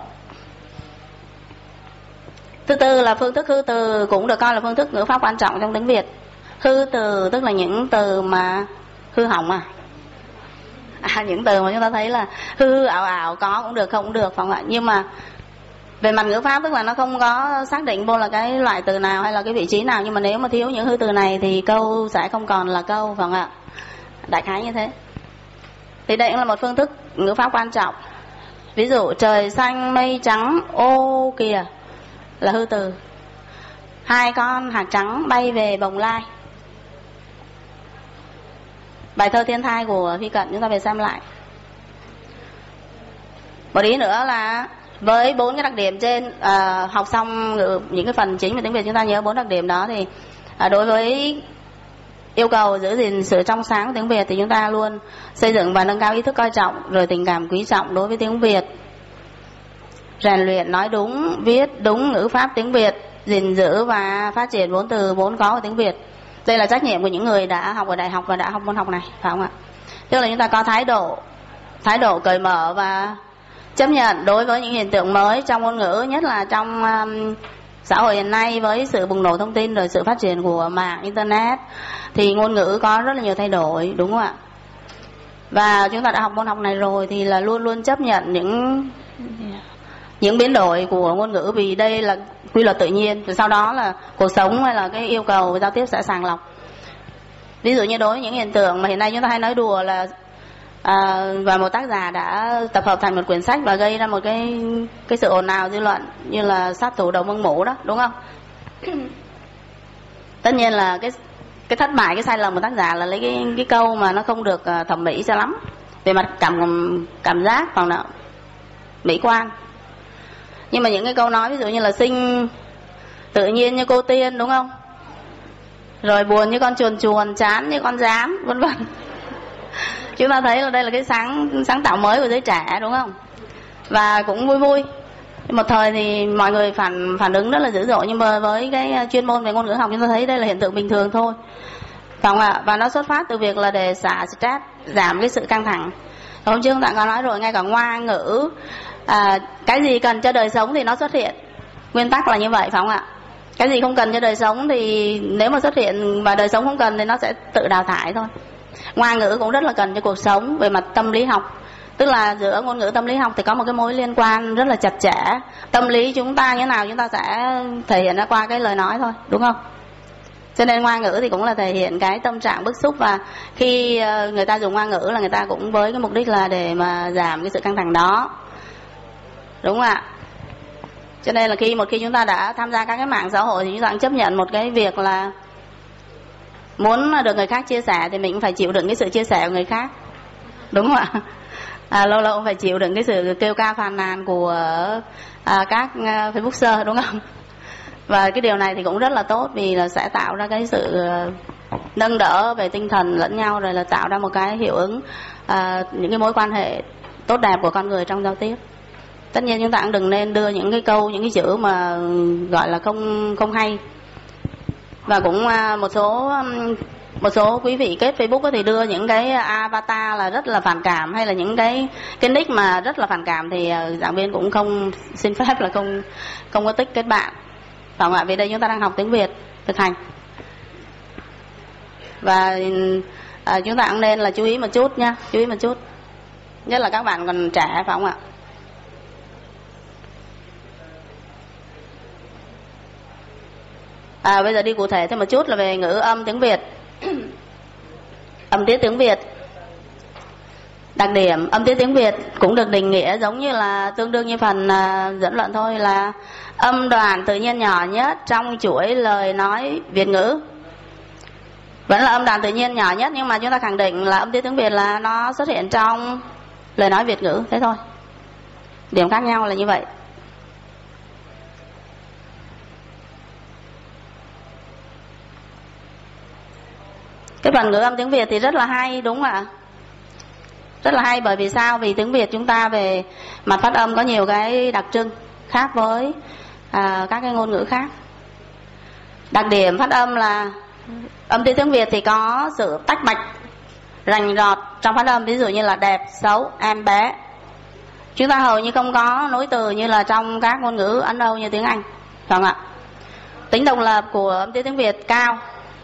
Thứ tư là phương thức hư từ, cũng được coi là phương thức ngữ pháp quan trọng trong tiếng Việt. Hư từ tức là những từ mà hư hỏng những từ mà chúng ta thấy là hư ảo ảo, có cũng được, không cũng được, phải không ạ? Nhưng mà về mặt ngữ pháp tức là nó không có xác định vô là cái loại từ nào hay là cái vị trí nào, nhưng mà nếu mà thiếu những hư từ này thì câu sẽ không còn là câu, phải không ạ? Đại khái như thế. Thì đây cũng là một phương thức ngữ pháp quan trọng. Ví dụ trời xanh mây trắng ô kìa là hư từ. Hai con hạt trắng bay về bồng lai. Bài thơ Thiên Thai của Phi Cận chúng ta về xem lại. Một ý nữa là với 4 cái đặc điểm trên, học xong những cái phần chính về tiếng Việt chúng ta nhớ 4 đặc điểm đó, thì đối với yêu cầu giữ gìn sự trong sáng của tiếng Việt thì chúng ta luôn xây dựng và nâng cao ý thức coi trọng rồi tình cảm quý trọng đối với tiếng Việt, rèn luyện nói đúng, viết đúng ngữ pháp tiếng Việt, gìn giữ và phát triển vốn từ vốn có của tiếng Việt. Đây là trách nhiệm của những người đã học ở đại học và đã học môn học này, phải không ạ? Tức là chúng ta có thái độ cởi mở và chấp nhận đối với những hiện tượng mới trong ngôn ngữ, nhất là trong xã hội hiện nay với sự bùng nổ thông tin rồi sự phát triển của mạng internet thì ngôn ngữ có rất là nhiều thay đổi, đúng không ạ? Và chúng ta đã học môn học này rồi thì là luôn luôn chấp nhận những biến đổi của ngôn ngữ, vì đây là quy luật tự nhiên, rồi sau đó là cuộc sống hay là cái yêu cầu giao tiếp sẽ sàng lọc. Ví dụ như đối với những hiện tượng mà hiện nay chúng ta hay nói đùa là và một tác giả đã tập hợp thành một quyển sách và gây ra một cái sự ồn ào dư luận như là sát thủ đầu mương mủ đó, đúng không? Tất nhiên là cái thất bại, cái sai lầm của tác giả là lấy cái câu mà nó không được thẩm mỹ cho lắm về mặt cảm giác hoặc là mỹ quan. Nhưng mà những cái câu nói ví dụ như là xinh tự nhiên như cô tiên, đúng không? Rồi buồn như con chuồn chuồn, chán như con gián, vân vân. Chúng ta thấy là đây là cái sáng tạo mới của giới trẻ, đúng không? Và cũng vui vui. Một thời thì mọi người phản ứng rất là dữ dội, nhưng mà với cái chuyên môn về ngôn ngữ học chúng ta thấy đây là hiện tượng bình thường thôi, phải không ạ? Và nó xuất phát từ việc là để xả stress, giảm cái sự căng thẳng. Hôm trước chúng ta có nói rồi, ngay cả ngoa ngữ, cái gì cần cho đời sống thì nó xuất hiện, nguyên tắc là như vậy, phải không ạ? Cái gì không cần cho đời sống thì nếu mà xuất hiện và đời sống không cần thì nó sẽ tự đào thải thôi. Ngoa ngữ cũng rất là cần cho cuộc sống về mặt tâm lý học, tức là giữa ngôn ngữ tâm lý học thì có một cái mối liên quan rất là chặt chẽ. Tâm lý chúng ta như thế nào chúng ta sẽ thể hiện ra qua cái lời nói thôi, đúng không? Cho nên ngoa ngữ thì cũng là thể hiện cái tâm trạng bức xúc, và khi người ta dùng ngoa ngữ là người ta cũng với cái mục đích là để mà giảm cái sự căng thẳng đó, đúng không ạ? Cho nên là một khi chúng ta đã tham gia các cái mạng xã hội thì chúng ta cũng chấp nhận một cái việc là muốn được người khác chia sẻ thì mình cũng phải chịu đựng cái sự chia sẻ của người khác, đúng không ạ? Lâu lâu cũng phải chịu đựng cái sự kêu ca phàn nàn của các Facebooker, đúng không? Và cái điều này thì cũng rất là tốt, vì là sẽ tạo ra cái sự nâng đỡ về tinh thần lẫn nhau, rồi là tạo ra một cái hiệu ứng, những cái mối quan hệ tốt đẹp của con người trong giao tiếp. Tất nhiên chúng ta cũng đừng nên đưa những cái câu, những cái chữ mà gọi là không hay. Và cũng một số quý vị kết Facebook thì đưa những cái avatar là rất là phản cảm, hay là những cái nick mà rất là phản cảm, thì giảng viên cũng không xin phép là không có tích kết bạn, phải không ạ? Vì đây chúng ta đang học tiếng Việt thực hành, và chúng ta cũng nên là chú ý một chút nha, chú ý một chút, nhất là các bạn còn trẻ, phải không ạ? Bây giờ đi cụ thể thêm một chút là về ngữ âm tiếng Việt. Âm tiết tiếng Việt. Đặc điểm âm tiết tiếng Việt cũng được định nghĩa giống như là tương đương như phần dẫn luận thôi, là âm đoạn tự nhiên nhỏ nhất trong chuỗi lời nói Việt ngữ. Vẫn là âm đoạn tự nhiên nhỏ nhất, nhưng mà chúng ta khẳng định là âm tiết tiếng Việt là nó xuất hiện trong lời nói Việt ngữ, thế thôi. Điểm khác nhau là như vậy. Cái phần ngữ âm tiếng Việt thì rất là hay, đúng không ạ? Rất là hay, bởi vì sao? Vì tiếng Việt chúng ta về mặt phát âm có nhiều cái đặc trưng khác với các cái ngôn ngữ khác. Đặc điểm phát âm là âm tiết tiếng Việt thì có sự tách bạch, rành rọt trong phát âm. Ví dụ như là đẹp, xấu, em bé. Chúng ta hầu như không có nối từ như là trong các ngôn ngữ Ấn Độ như tiếng Anh, phải không ạ? Tính độc lập của âm tiết tiếng Việt cao.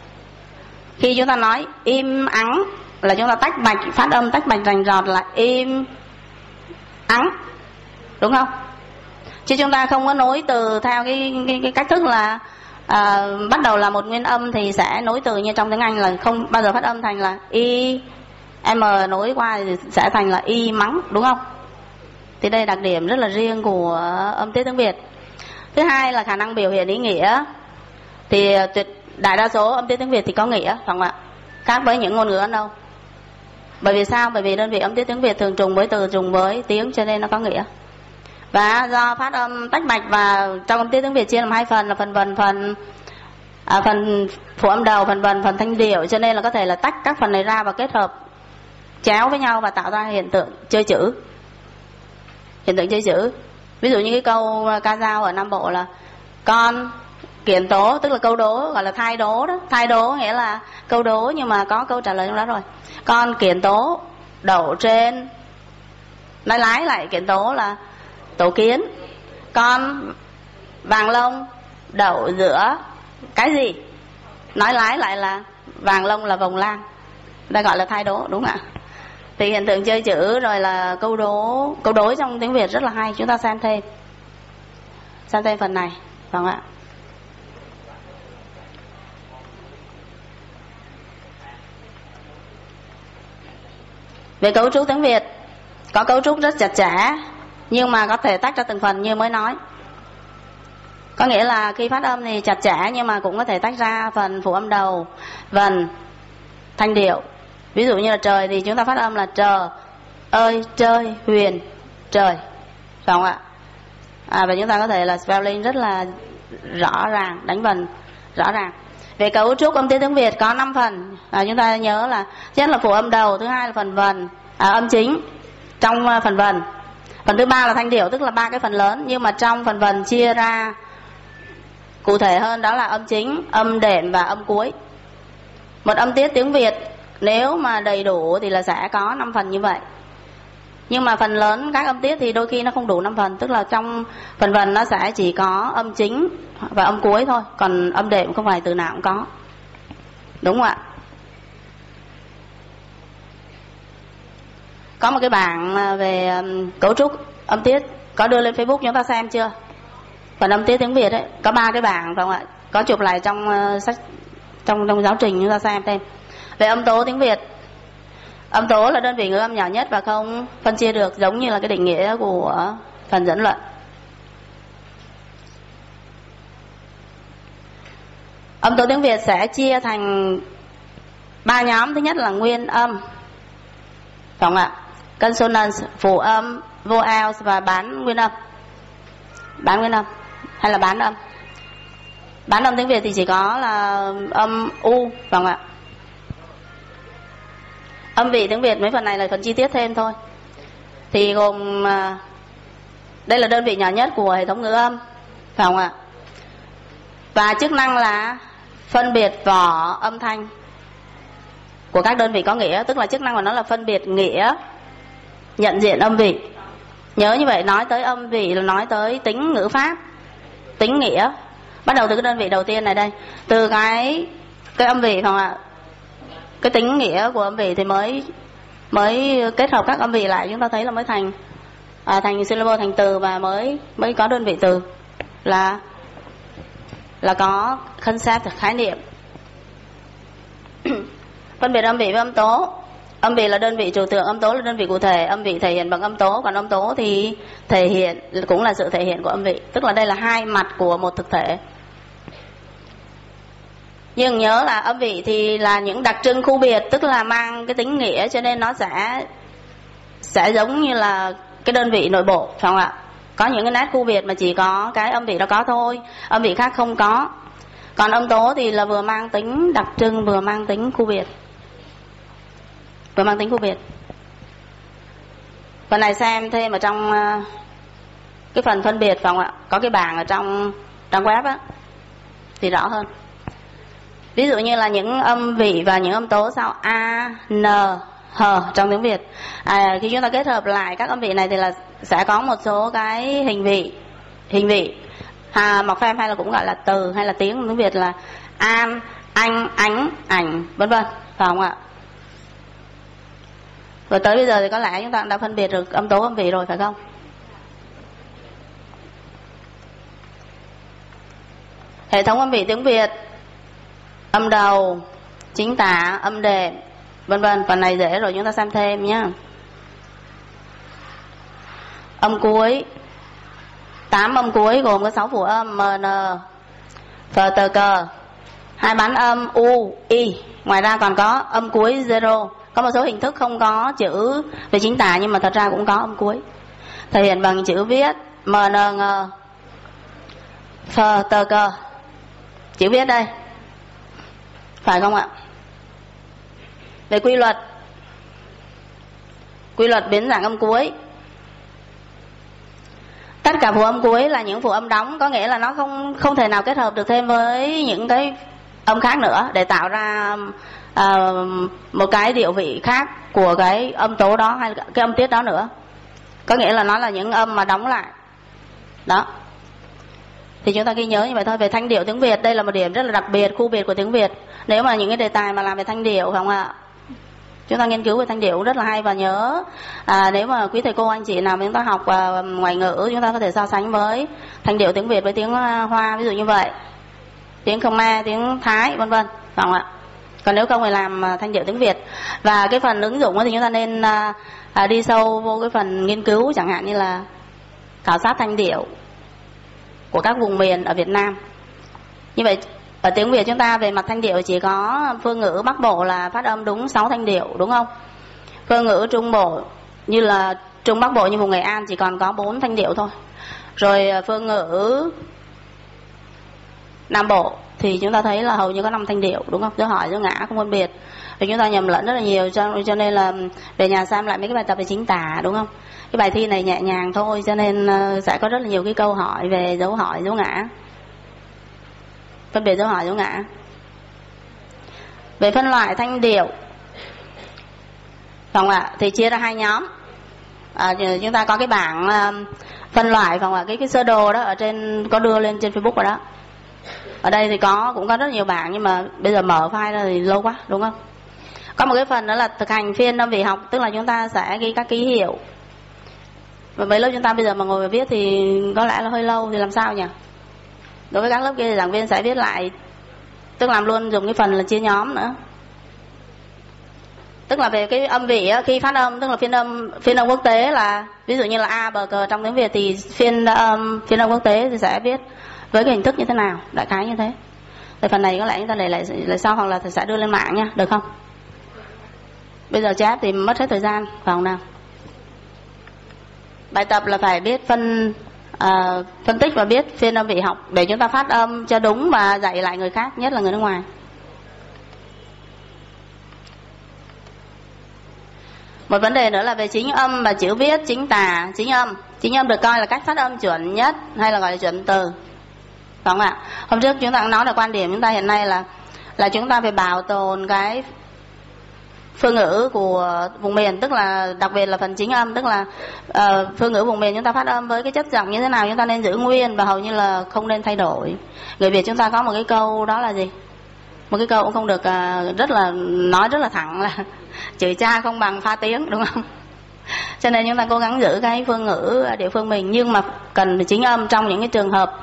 Khi chúng ta nói im ắng là chúng ta tách bạch, phát âm tách bạch rành rọt là im ắng, đúng không? Chứ chúng ta không có nối từ theo cái cách thức là bắt đầu là một nguyên âm thì sẽ nối từ như trong tiếng Anh, là không bao giờ phát âm thành là i m nối qua thì sẽ thành là y mắng, đúng không? Thì đây đặc điểm rất là riêng của âm tiết tiếng Việt. Thứ hai là khả năng biểu hiện ý nghĩa. Thì đại đa số âm tiết tiếng Việt thì có nghĩa, phải không ạ? Khác với những ngôn ngữ Ấn Độ. Bởi vì sao? Bởi vì đơn vị âm tiết tiếng Việt thường trùng với từ, trùng với tiếng, cho nên nó có nghĩa. Và do phát âm tách bạch, và trong âm tiết tiếng Việt chia làm hai phần là phần vần, phần phụ âm đầu, phần vần, phần thanh điệu, cho nên là có thể là tách các phần này ra và kết hợp chéo với nhau và tạo ra hiện tượng chơi chữ. Hiện tượng chơi chữ. Ví dụ như cái câu ca dao ở Nam Bộ là con kiện tố, tức là câu đố, gọi là thai đố đó. Thai đố nghĩa là câu đố nhưng mà có câu trả lời trong đó rồi. Con kiện tố đậu trên, nói lái lại kiện tố là tổ kiến. Con vàng lông đậu giữa cái gì, nói lái lại là vàng lông là vòng lan. Đây gọi là thai đố, đúng ạ? Thì hiện tượng chơi chữ rồi là câu đố trong tiếng Việt rất là hay. Chúng ta xem thêm phần này, phải không ạ? Về cấu trúc tiếng Việt, có cấu trúc rất chặt chẽ, nhưng mà có thể tách ra từng phần như mới nói. Có nghĩa là khi phát âm thì chặt chẽ, nhưng mà cũng có thể tách ra phần phụ âm đầu, vần, thanh điệu. Ví dụ như là trời thì chúng ta phát âm là trờ, ơi, chơi, huyền, trời, phải không ạ? Và chúng ta có thể là spelling rất là rõ ràng, đánh vần rõ ràng. Về cấu trúc âm tiết tiếng Việt có 5 phần. Chúng ta nhớ là nhất là phụ âm đầu, thứ hai là phần vần, âm chính trong phần vần. Phần thứ ba là thanh điệu, tức là 3 cái phần lớn, nhưng mà trong phần vần chia ra cụ thể hơn, đó là âm chính, âm đệm và âm cuối. Một âm tiết tiếng Việt nếu mà đầy đủ thì là sẽ có 5 phần như vậy. Nhưng mà phần lớn các âm tiết thì đôi khi nó không đủ 5 phần, tức là trong phần vần nó sẽ chỉ có âm chính và âm cuối thôi, còn âm đệm không phải từ nào cũng có, đúng không ạ? Có một cái bảng về cấu trúc âm tiết có đưa lên Facebook, chúng ta xem chưa? Phần âm tiết tiếng Việt ấy có 3 cái bảng, phải không ạ? Có chụp lại trong sách, trong giáo trình, chúng ta xem thêm. Về âm tố tiếng Việt, âm tố là đơn vị ngữ âm nhỏ nhất và không phân chia được, giống như là cái định nghĩa của phần dẫn luận. Âm tố tiếng Việt sẽ chia thành 3 nhóm. Thứ nhất là nguyên âm, phải không ạ? Consonants, phụ âm, vowels và bán nguyên âm. Bán nguyên âm hay là bán âm. Bán âm tiếng Việt thì chỉ có là âm U, phải không ạ? Âm vị tiếng Việt mấy phần này là phần chi tiết thêm thôi. Thì gồm đây là đơn vị nhỏ nhất của hệ thống ngữ âm, phải không ạ? Và chức năng là phân biệt vỏ âm thanh của các đơn vị có nghĩa, tức là chức năng của nó là phân biệt nghĩa, nhận diện âm vị. Nhớ như vậy, nói tới âm vị là nói tới tính ngữ pháp, tính nghĩa. Bắt đầu từ cái đơn vị đầu tiên này đây, từ cái âm vị, phải không ạ? Cái tính nghĩa của âm vị thì mới kết hợp các âm vị lại, chúng ta thấy là mới thành syllable, thành từ, và mới có đơn vị từ là có concept, khái niệm. Phân biệt âm vị với âm tố. Âm vị là đơn vị trừu tượng, âm tố là đơn vị cụ thể. Âm vị thể hiện bằng âm tố, còn âm tố thì thể hiện cũng là sự thể hiện của âm vị, tức là đây là hai mặt của một thực thể. Nhưng nhớ là âm vị thì là những đặc trưng khu biệt, tức là mang cái tính nghĩa, cho nên nó sẽ giống như là cái đơn vị nội bộ, phải không ạ? Có những cái nét khu biệt mà chỉ có cái âm vị đó có thôi, âm vị khác không có. Còn âm tố thì là vừa mang tính đặc trưng, vừa mang tính khu biệt. Phần này xem thêm ở trong cái phần phân biệt, phải không ạ? Có cái bảng ở trong trang web á thì rõ hơn. Ví dụ như là những âm vị và những âm tố sau a, n, h trong tiếng Việt. Khi chúng ta kết hợp lại các âm vị này thì là sẽ có một số cái hình vị. Mọc phem hay là cũng gọi là từ hay là tiếng tiếng Việt là an, anh, ánh, ảnh, vân vân, phải không ạ? Rồi tới bây giờ thì có lẽ chúng ta cũng đã phân biệt được âm tố âm vị rồi, phải không? Hệ thống âm vị tiếng Việt: âm đầu, chính tả, âm đệm, vân vân. Phần này dễ rồi, chúng ta xem thêm nhé. Âm cuối: 8 âm cuối gồm có 6 phủ âm m, n, f, t, k, 2 bán âm u, i. Ngoài ra còn có âm cuối zero. Có một số hình thức không có chữ về chính tả, nhưng mà thật ra cũng có âm cuối, thể hiện bằng chữ viết m, n, ng, f, t, k. Chữ viết đây, phải không ạ? Về quy luật biến dạng âm cuối: tất cả phủ âm cuối là những phủ âm đóng, có nghĩa là nó không thể nào kết hợp được thêm với những cái âm khác nữa để tạo ra một cái điệu vị khác của cái âm tố đó hay cái âm tiết đó nữa. Có nghĩa là nó là những âm mà đóng lại. Đó. Thì chúng ta ghi nhớ như vậy thôi. Về thanh điệu tiếng Việt, đây là một điểm rất là đặc biệt, khu biệt của tiếng Việt. Nếu mà những cái đề tài mà làm về thanh điệu, phải không ạ? Chúng ta nghiên cứu về thanh điệu cũng rất là hay. Và nhớ nếu mà quý thầy cô anh chị nào mà chúng ta học ngoại ngữ, chúng ta có thể so sánh với thanh điệu tiếng Việt với tiếng Hoa, ví dụ như vậy, tiếng Khmer, tiếng Thái, vân vân, phải không ạ? Còn nếu không thì làm thanh điệu tiếng Việt. Và cái phần ứng dụng thì chúng ta nên đi sâu vô cái phần nghiên cứu, chẳng hạn như là khảo sát thanh điệu của các vùng miền ở Việt Nam. Như vậy ở tiếng Việt chúng ta về mặt thanh điệu chỉ có phương ngữ Bắc Bộ là phát âm đúng 6 thanh điệu, đúng không? Phương ngữ Trung Bộ như là Trung Bắc Bộ như vùng Nghệ An chỉ còn có 4 thanh điệu thôi. Rồi phương ngữ Nam Bộ thì chúng ta thấy là hầu như có 5 thanh điệu, đúng không? Dấu hỏi, dấu ngã không phân biệt. Rồi chúng ta nhầm lẫn rất là nhiều, cho nên là về nhà xem lại mấy cái bài tập về chính tả, đúng không? Cái bài thi này nhẹ nhàng thôi, cho nên sẽ có rất là nhiều cái câu hỏi về dấu hỏi, dấu ngã, phân biệt dấu hỏi, dấu ngã. Về phân loại thanh điệu, phải không ạ? Thì chia ra 2 nhóm. Chúng ta có cái bảng phân loại, phải không ạ? Cái sơ đồ đó ở trên có đưa lên trên Facebook rồi đó. Ở đây thì cũng có rất nhiều bảng, nhưng mà bây giờ mở file ra thì lâu quá, đúng không? Có một cái phần đó là thực hành phiên âm vị học, tức là chúng ta sẽ ghi các ký hiệu. Và mấy lớp chúng ta bây giờ mà ngồi và viết thì có lẽ là hơi lâu, thì làm sao nhỉ? Đối với các lớp kia thì giảng viên sẽ viết lại, tức làm luôn dùng cái phần là chia nhóm nữa. Tức là về cái âm vị khi phát âm, tức là phiên âm quốc tế là ví dụ như là A, bờ cờ trong tiếng Việt thì phiên âm quốc tế thì sẽ viết với cái hình thức như thế nào, đại khái như thế. Thì phần này có lẽ chúng ta để lại sau, hoặc là thầy sẽ đưa lên mạng nha, được không? Bây giờ chép thì mất hết thời gian, phải không nào? Bài tập là phải biết phân tích và biết phiên âm vị học để chúng ta phát âm cho đúng và dạy lại người khác, nhất là người nước ngoài. Một vấn đề nữa là về chính âm và chữ viết chính tả. Chính âm được coi là cách phát âm chuẩn nhất hay là gọi là chuẩn từ, phải không ạ? Hôm trước chúng ta cũng nói là quan điểm chúng ta hiện nay là chúng ta phải bảo tồn cái phương ngữ của vùng miền, tức là đặc biệt là phần chính âm, tức là phương ngữ vùng miền chúng ta phát âm với cái chất giọng như thế nào chúng ta nên giữ nguyên và hầu như là không nên thay đổi. Người Việt chúng ta có một cái câu đó là gì? Một cái câu cũng không được nói rất là thẳng là chửi cha không bằng pha tiếng, đúng không? Cho nên chúng ta cố gắng giữ cái phương ngữ địa phương mình, nhưng mà cần chính âm trong những cái trường hợp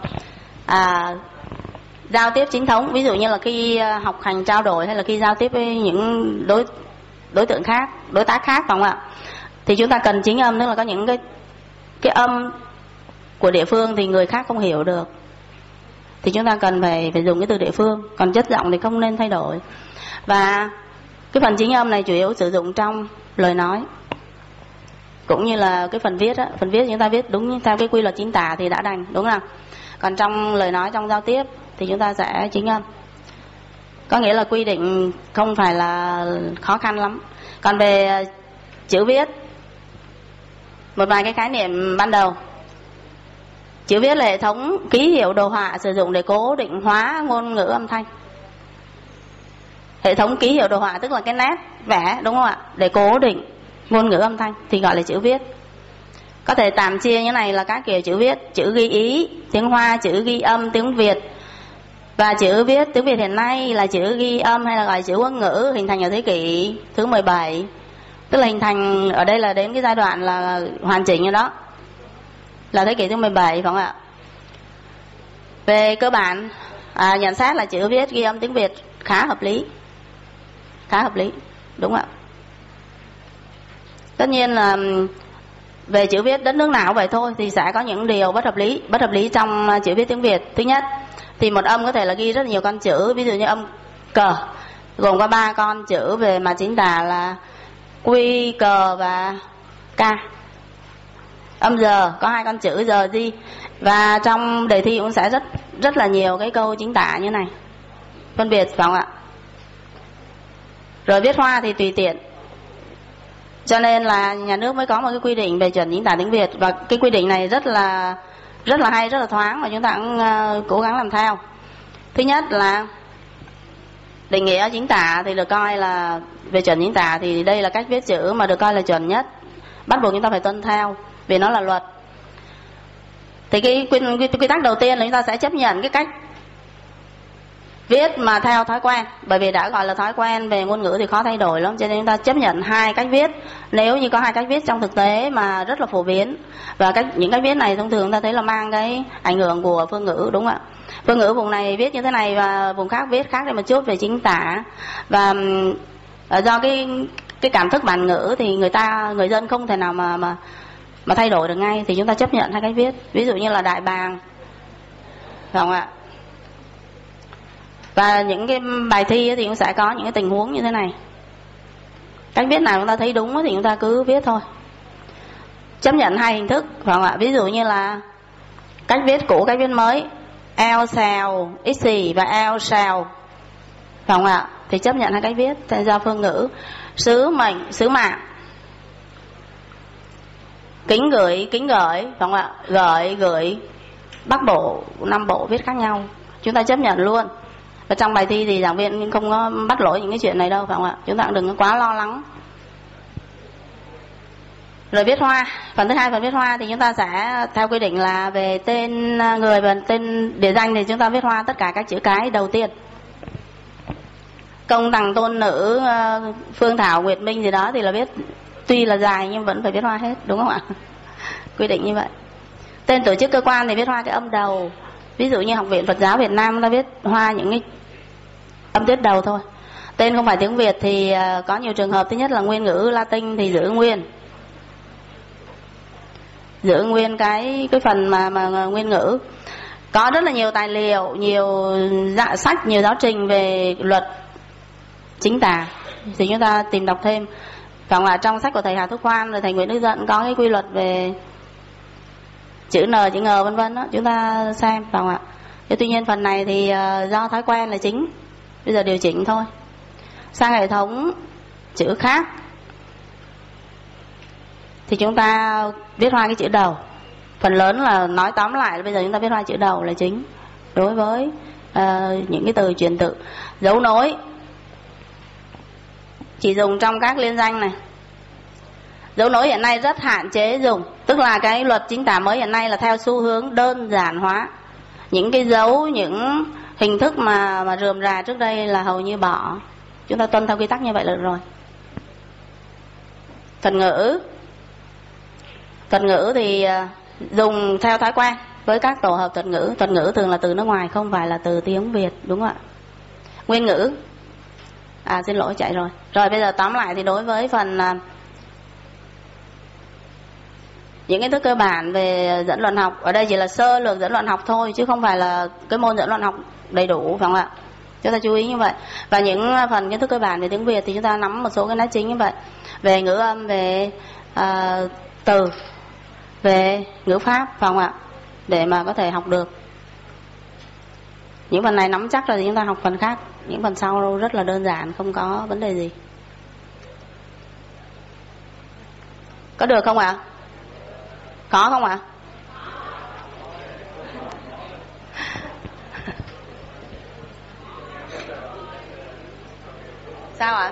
giao tiếp chính thống, ví dụ như là khi học hành trao đổi hay là khi giao tiếp với những đối tượng khác, đối tác khác, phải không ạ? Thì chúng ta cần chính âm, tức là có những cái âm của địa phương thì người khác không hiểu được, thì chúng ta cần phải dùng cái từ địa phương. Còn chất giọng thì không nên thay đổi. Và cái phần chính âm này chủ yếu sử dụng trong lời nói, cũng như là cái phần viết á. Phần viết chúng ta viết đúng theo cái quy luật chính tả thì đã đành, đúng không? Còn trong lời nói, trong giao tiếp thì chúng ta sẽ chính âm. Có nghĩa là quy định không phải là khó khăn lắm. Còn về chữ viết, một vài cái khái niệm ban đầu. Chữ viết là hệ thống ký hiệu đồ họa sử dụng để cố định hóa ngôn ngữ âm thanh. Hệ thống ký hiệu đồ họa tức là cái nét vẽ, đúng không ạ? Để cố định ngôn ngữ âm thanh thì gọi là chữ viết. Có thể tạm chia như này là các kiểu chữ viết: chữ ghi ý tiếng Hoa, chữ ghi âm tiếng Việt. Và chữ viết tiếng Việt hiện nay là chữ ghi âm hay là gọi là chữ quốc ngữ, hình thành ở thế kỷ thứ 17. Tức là hình thành ở đây là đến cái giai đoạn là hoàn chỉnh như đó, là thế kỷ thứ 17, phải không ạ? Về cơ bản nhận xét là chữ viết ghi âm tiếng Việt khá hợp lý. Khá hợp lý, đúng ạ. Tất nhiên là về chữ viết đất nước nào cũng vậy thôi, thì sẽ có những điều bất hợp lý trong chữ viết tiếng Việt. Thứ nhất thì một âm có thể là ghi rất nhiều con chữ, ví dụ như âm cờ gồm có 3 con chữ về mặt chính tả là quy, cờ và ca. Âm giờ có 2 con chữ giờ gì, và trong đề thi cũng sẽ rất là nhiều cái câu chính tả như này, phân biệt, phải không ạ? Rồi viết hoa thì tùy tiện, cho nên là nhà nước mới có một cái quy định về chuẩn chính tả tiếng Việt, và cái quy định này rất là hay, rất là thoáng, và chúng ta cũng cố gắng làm theo. Thứ nhất là định nghĩa chính tả thì được coi là về chuẩn chính tả thì đây là cách viết chữ mà được coi là chuẩn nhất, bắt buộc chúng ta phải tuân theo vì nó là luật. Thì cái quy tắc đầu tiên là chúng ta sẽ chấp nhận cái cách viết mà theo thói quen, bởi vì đã gọi là thói quen về ngôn ngữ thì khó thay đổi lắm, cho nên chúng ta chấp nhận 2 cách viết. Nếu như có 2 cách viết trong thực tế mà rất là phổ biến, và những cách viết này thông thường chúng ta thấy là mang cái ảnh hưởng của phương ngữ, đúng không ạ? Phương ngữ vùng này viết như thế này và vùng khác viết khác đi một chút về chính tả, và do cái cảm thức bản ngữ thì người dân không thể nào mà thay đổi được ngay, thì chúng ta chấp nhận 2 cách viết. Ví dụ như là đại bàng, phải không ạ? Và những cái bài thi thì cũng sẽ có những cái tình huống như thế này. Cách viết nào chúng ta thấy đúng thì chúng ta cứ viết thôi. Chấp nhận 2 hình thức, phải không ạ? Ví dụ như là cách viết cũ, cách viết mới, eo xèo, ít xì và eo xèo, phải không ạ? Thì chấp nhận 2 cách viết do phương ngữ. Sứ mệnh, sứ mạng, kính gửi, phải không ạ? Gửi, Bắc Bộ, Nam Bộ viết khác nhau, chúng ta chấp nhận luôn. Và trong bài thi thì giảng viên không có bắt lỗi những cái chuyện này đâu, phải không ạ? Chúng ta cũng đừng có quá lo lắng. Rồi viết hoa, phần thứ 2, phần viết hoa thì chúng ta sẽ theo quy định là về tên người và tên địa danh thì chúng ta viết hoa tất cả các chữ cái đầu tiên. Công tằng tôn nữ, Phương Thảo, Nguyệt Minh gì đó thì là viết tuy là dài nhưng vẫn phải viết hoa hết, đúng không ạ? Quy định như vậy. Tên tổ chức cơ quan thì viết hoa cái âm đầu. Ví dụ như Học viện Phật giáo Việt Nam chúng ta viết hoa những cái âm tiết đầu thôi. Tên không phải tiếng Việt thì có nhiều trường hợp. Thứ nhất là nguyên ngữ Latin thì giữ nguyên cái phần mà nguyên ngữ. Có rất là nhiều tài liệu, nhiều sách, nhiều giáo trình về luật chính tả thì chúng ta tìm đọc thêm. Còn là trong sách của thầy Hà Thúc Khoan rồi thầy Nguyễn Đức Dận có cái quy luật về chữ N, chữ Ng vân vân đó, chúng ta xem, phải không ạ? Tuy nhiên phần này thì do thói quen là chính, bây giờ điều chỉnh thôi. Sang hệ thống chữ khác thì chúng ta viết hoa cái chữ đầu. Phần lớn là nói tóm lại là bây giờ chúng ta viết hoa chữ đầu là chính đối với những cái từ chuyển tự. Dấu nối chỉ dùng trong các liên danh này. Dấu nối hiện nay rất hạn chế dùng, tức là cái luật chính tả mới hiện nay là theo xu hướng đơn giản hóa. Những cái dấu, những hình thức mà rườm rà trước đây là hầu như bỏ. Chúng ta tuân theo quy tắc như vậy là được rồi. Thuật ngữ thì dùng theo thói quen với các tổ hợp thuật ngữ. Thuật ngữ thường là từ nước ngoài, không phải là từ tiếng Việt, đúng không ạ? Nguyên ngữ. Xin lỗi chạy rồi. Rồi bây giờ tóm lại thì đối với phần những kiến thức cơ bản về dẫn luận học, ở đây chỉ là sơ lược dẫn luận học thôi, chứ không phải là cái môn dẫn luận học đầy đủ, phải không ạ? Chúng ta chú ý như vậy. Và những phần kiến thức cơ bản về tiếng Việt thì chúng ta nắm một số cái nét chính như vậy. Về ngữ âm, về từ, về ngữ pháp, phải không ạ? Để mà có thể học được. Những phần này nắm chắc rồi thì chúng ta học phần khác. Những phần sau rất là đơn giản, không có vấn đề gì. Có được không ạ? Có không ạ? Sao ạ?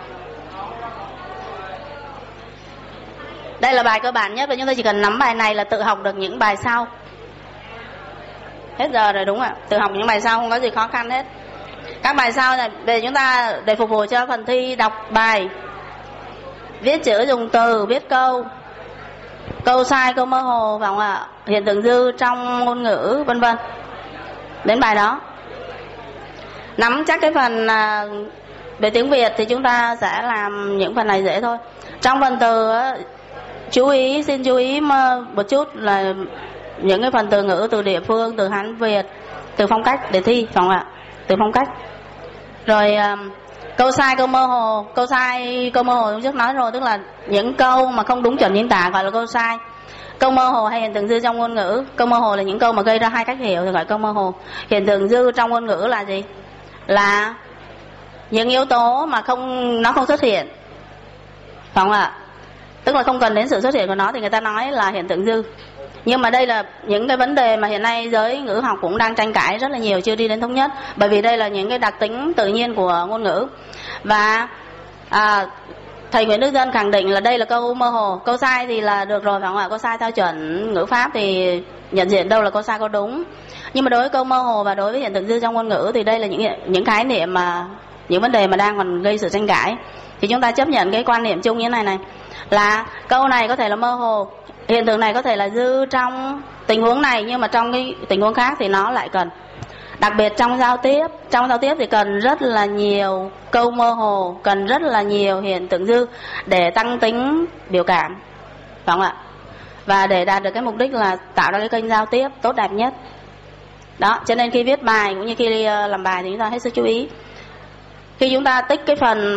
Đây là bài cơ bản nhất và chúng ta chỉ cần nắm bài này là tự học được những bài sau. Hết giờ rồi, đúng ạ. Tự học những bài sau không có gì khó khăn hết. Các bài sau này để chúng ta để phục vụ cho phần thi đọc bài, viết chữ, dùng từ, viết câu, câu sai, câu mơ hồ, phải không ạ? Hiện tượng dư trong ngôn ngữ, vân vân. Đến bài đó. Nắm chắc cái phần về tiếng Việt thì chúng ta sẽ làm những phần này dễ thôi. Trong phần từ xin chú ý một chút là những cái phần từ ngữ, từ địa phương, từ Hán Việt, từ phong cách để thi, phải không ạ? Từ phong cách. Rồi câu sai, câu mơ hồ. Câu sai, câu mơ hồ chúng trước nói rồi, tức là những câu mà không đúng chuẩn diễn tả gọi là câu sai. Câu mơ hồ hay hiện tượng dư trong ngôn ngữ. Câu mơ hồ là những câu mà gây ra hai cách hiểu thì gọi câu mơ hồ. Hiện tượng dư trong ngôn ngữ là gì? Là những yếu tố mà nó không xuất hiện, phải không ạ? Tức là không cần đến sự xuất hiện của nó thì người ta nói là hiện tượng dư. Nhưng mà đây là những cái vấn đề mà hiện nay giới ngữ học cũng đang tranh cãi rất là nhiều, chưa đi đến thống nhất. Bởi vì đây là những cái đặc tính tự nhiên của ngôn ngữ. Và thầy Nguyễn Đức Dân khẳng định là đây là câu mơ hồ. Câu sai thì là được rồi, phải không ạ? Câu sai theo chuẩn ngữ pháp thì nhận diện đâu là câu sai, câu đúng. Nhưng mà đối với câu mơ hồ và đối với hiện tượng dư trong ngôn ngữ thì đây là những khái niệm mà những vấn đề mà đang còn gây sự tranh cãi. Thì chúng ta chấp nhận cái quan niệm chung như thế này là câu này có thể là mơ hồ, hiện tượng này có thể là dư trong tình huống này, nhưng mà trong cái tình huống khác thì nó lại cần. Đặc biệt trong giao tiếp thì cần rất là nhiều câu mơ hồ, cần rất là nhiều hiện tượng dư để tăng tính biểu cảm, phải không ạ? Và để đạt được cái mục đích là tạo ra cái kênh giao tiếp tốt đẹp nhất. Đó, cho nên khi viết bài cũng như khi làm bài thì chúng ta hết sức chú ý. Khi chúng ta tích cái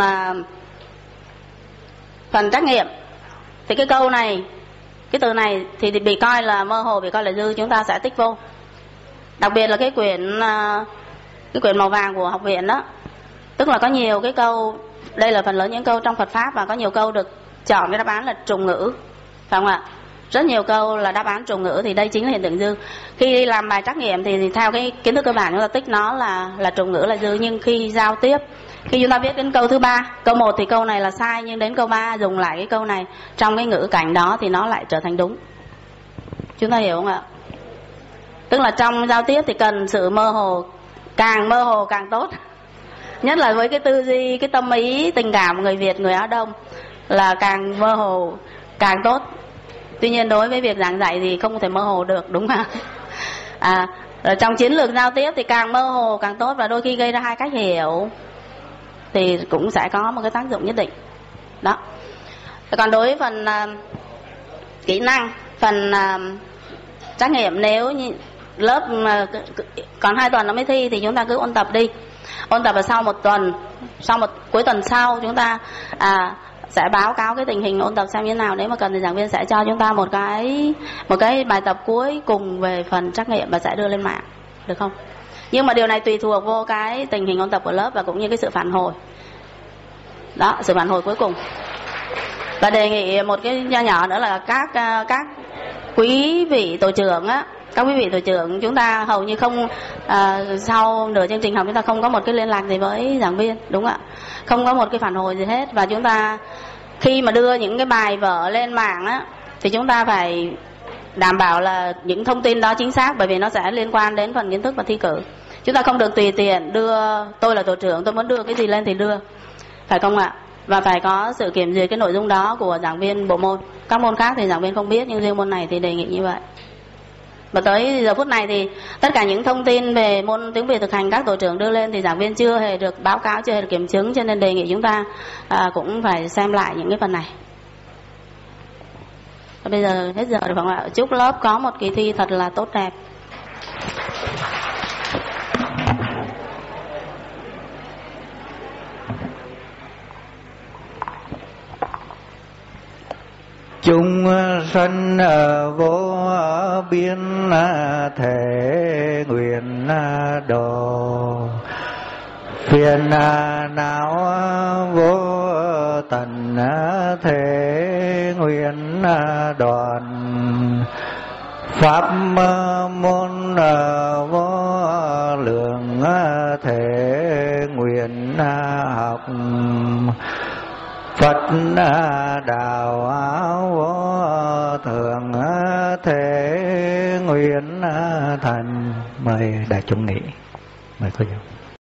phần trắc nghiệm thì cái câu này, cái từ này thì bị coi là mơ hồ, bị coi là dư, chúng ta sẽ tích vô. Đặc biệt là cái quyển màu vàng của học viện đó, tức là có nhiều cái câu, đây là phần lớn những câu trong Phật pháp, và có nhiều câu được chọn cái đáp án là trùng ngữ, phải không ạ? Rất nhiều câu là đáp án trùng ngữ thì đây chính là hiện tượng dư. Khi làm bài trắc nghiệm thì theo cái kiến thức cơ bản chúng ta tích nó là trùng ngữ, là dư. Nhưng khi giao tiếp, khi chúng ta viết đến câu thứ 3, câu 1 thì câu này là sai, nhưng đến câu 3 dùng lại cái câu này trong cái ngữ cảnh đó thì nó lại trở thành đúng. Chúng ta hiểu không ạ? Tức là trong giao tiếp thì cần sự mơ hồ càng tốt. Nhất là với cái tư duy, cái tâm ý, tình cảm của người Việt, người Á Đông là càng mơ hồ càng tốt. Tuy nhiên đối với việc giảng dạy thì không thể mơ hồ được, đúng không ạ? Rồi trong chiến lược giao tiếp thì càng mơ hồ càng tốt, và đôi khi gây ra hai cách hiểu thì cũng sẽ có một cái tác dụng nhất định. Đó. Còn đối với phần kỹ năng, phần trắc nghiệm, nếu như lớp còn 2 tuần nó mới thi thì chúng ta cứ ôn tập đi. Ôn tập vào sau một tuần, cuối tuần sau chúng ta sẽ báo cáo cái tình hình ôn tập xem như thế nào. Nếu mà cần thì giảng viên sẽ cho chúng ta một cái bài tập cuối cùng về phần trắc nghiệm và sẽ đưa lên mạng, được không? Nhưng mà điều này tùy thuộc vô cái tình hình ôn tập của lớp và cũng như cái sự phản hồi. Đó, sự phản hồi cuối cùng. Và đề nghị một cái nho nhỏ nữa là các quý vị tổ trưởng á, các quý vị tổ trưởng chúng ta hầu như không sau nửa chương trình học chúng ta không có một cái liên lạc gì với giảng viên, đúng ạ, không có một cái phản hồi gì hết. Và chúng ta khi mà đưa những cái bài vở lên mạng á thì chúng ta phải đảm bảo là những thông tin đó chính xác, bởi vì nó sẽ liên quan đến phần kiến thức và thi cử. Chúng ta không được tùy tiện đưa, tôi là tổ trưởng tôi muốn đưa cái gì lên thì đưa, phải không ạ? Và phải có sự kiểm duyệt cái nội dung đó của giảng viên bộ môn. Các môn khác thì giảng viên không biết, nhưng riêng môn này thì đề nghị như vậy. Và tới giờ phút này thì tất cả những thông tin về môn tiếng Việt thực hành các tổ trưởng đưa lên thì giảng viên chưa hề được báo cáo, chưa hề được kiểm chứng, cho nên đề nghị chúng ta cũng phải xem lại những cái phần này. Và bây giờ hết giờ rồi phải không ạ? Chúc lớp có một kỳ thi thật là tốt đẹp. Chúng sanh vô biên thể nguyện độ, phiền não vô tận thể nguyện đoạn, pháp môn vô lượng thể nguyện học, Phật đạo vô thượng thể nguyện thành. Mời đại chúng nghỉ. Mời cô giáo.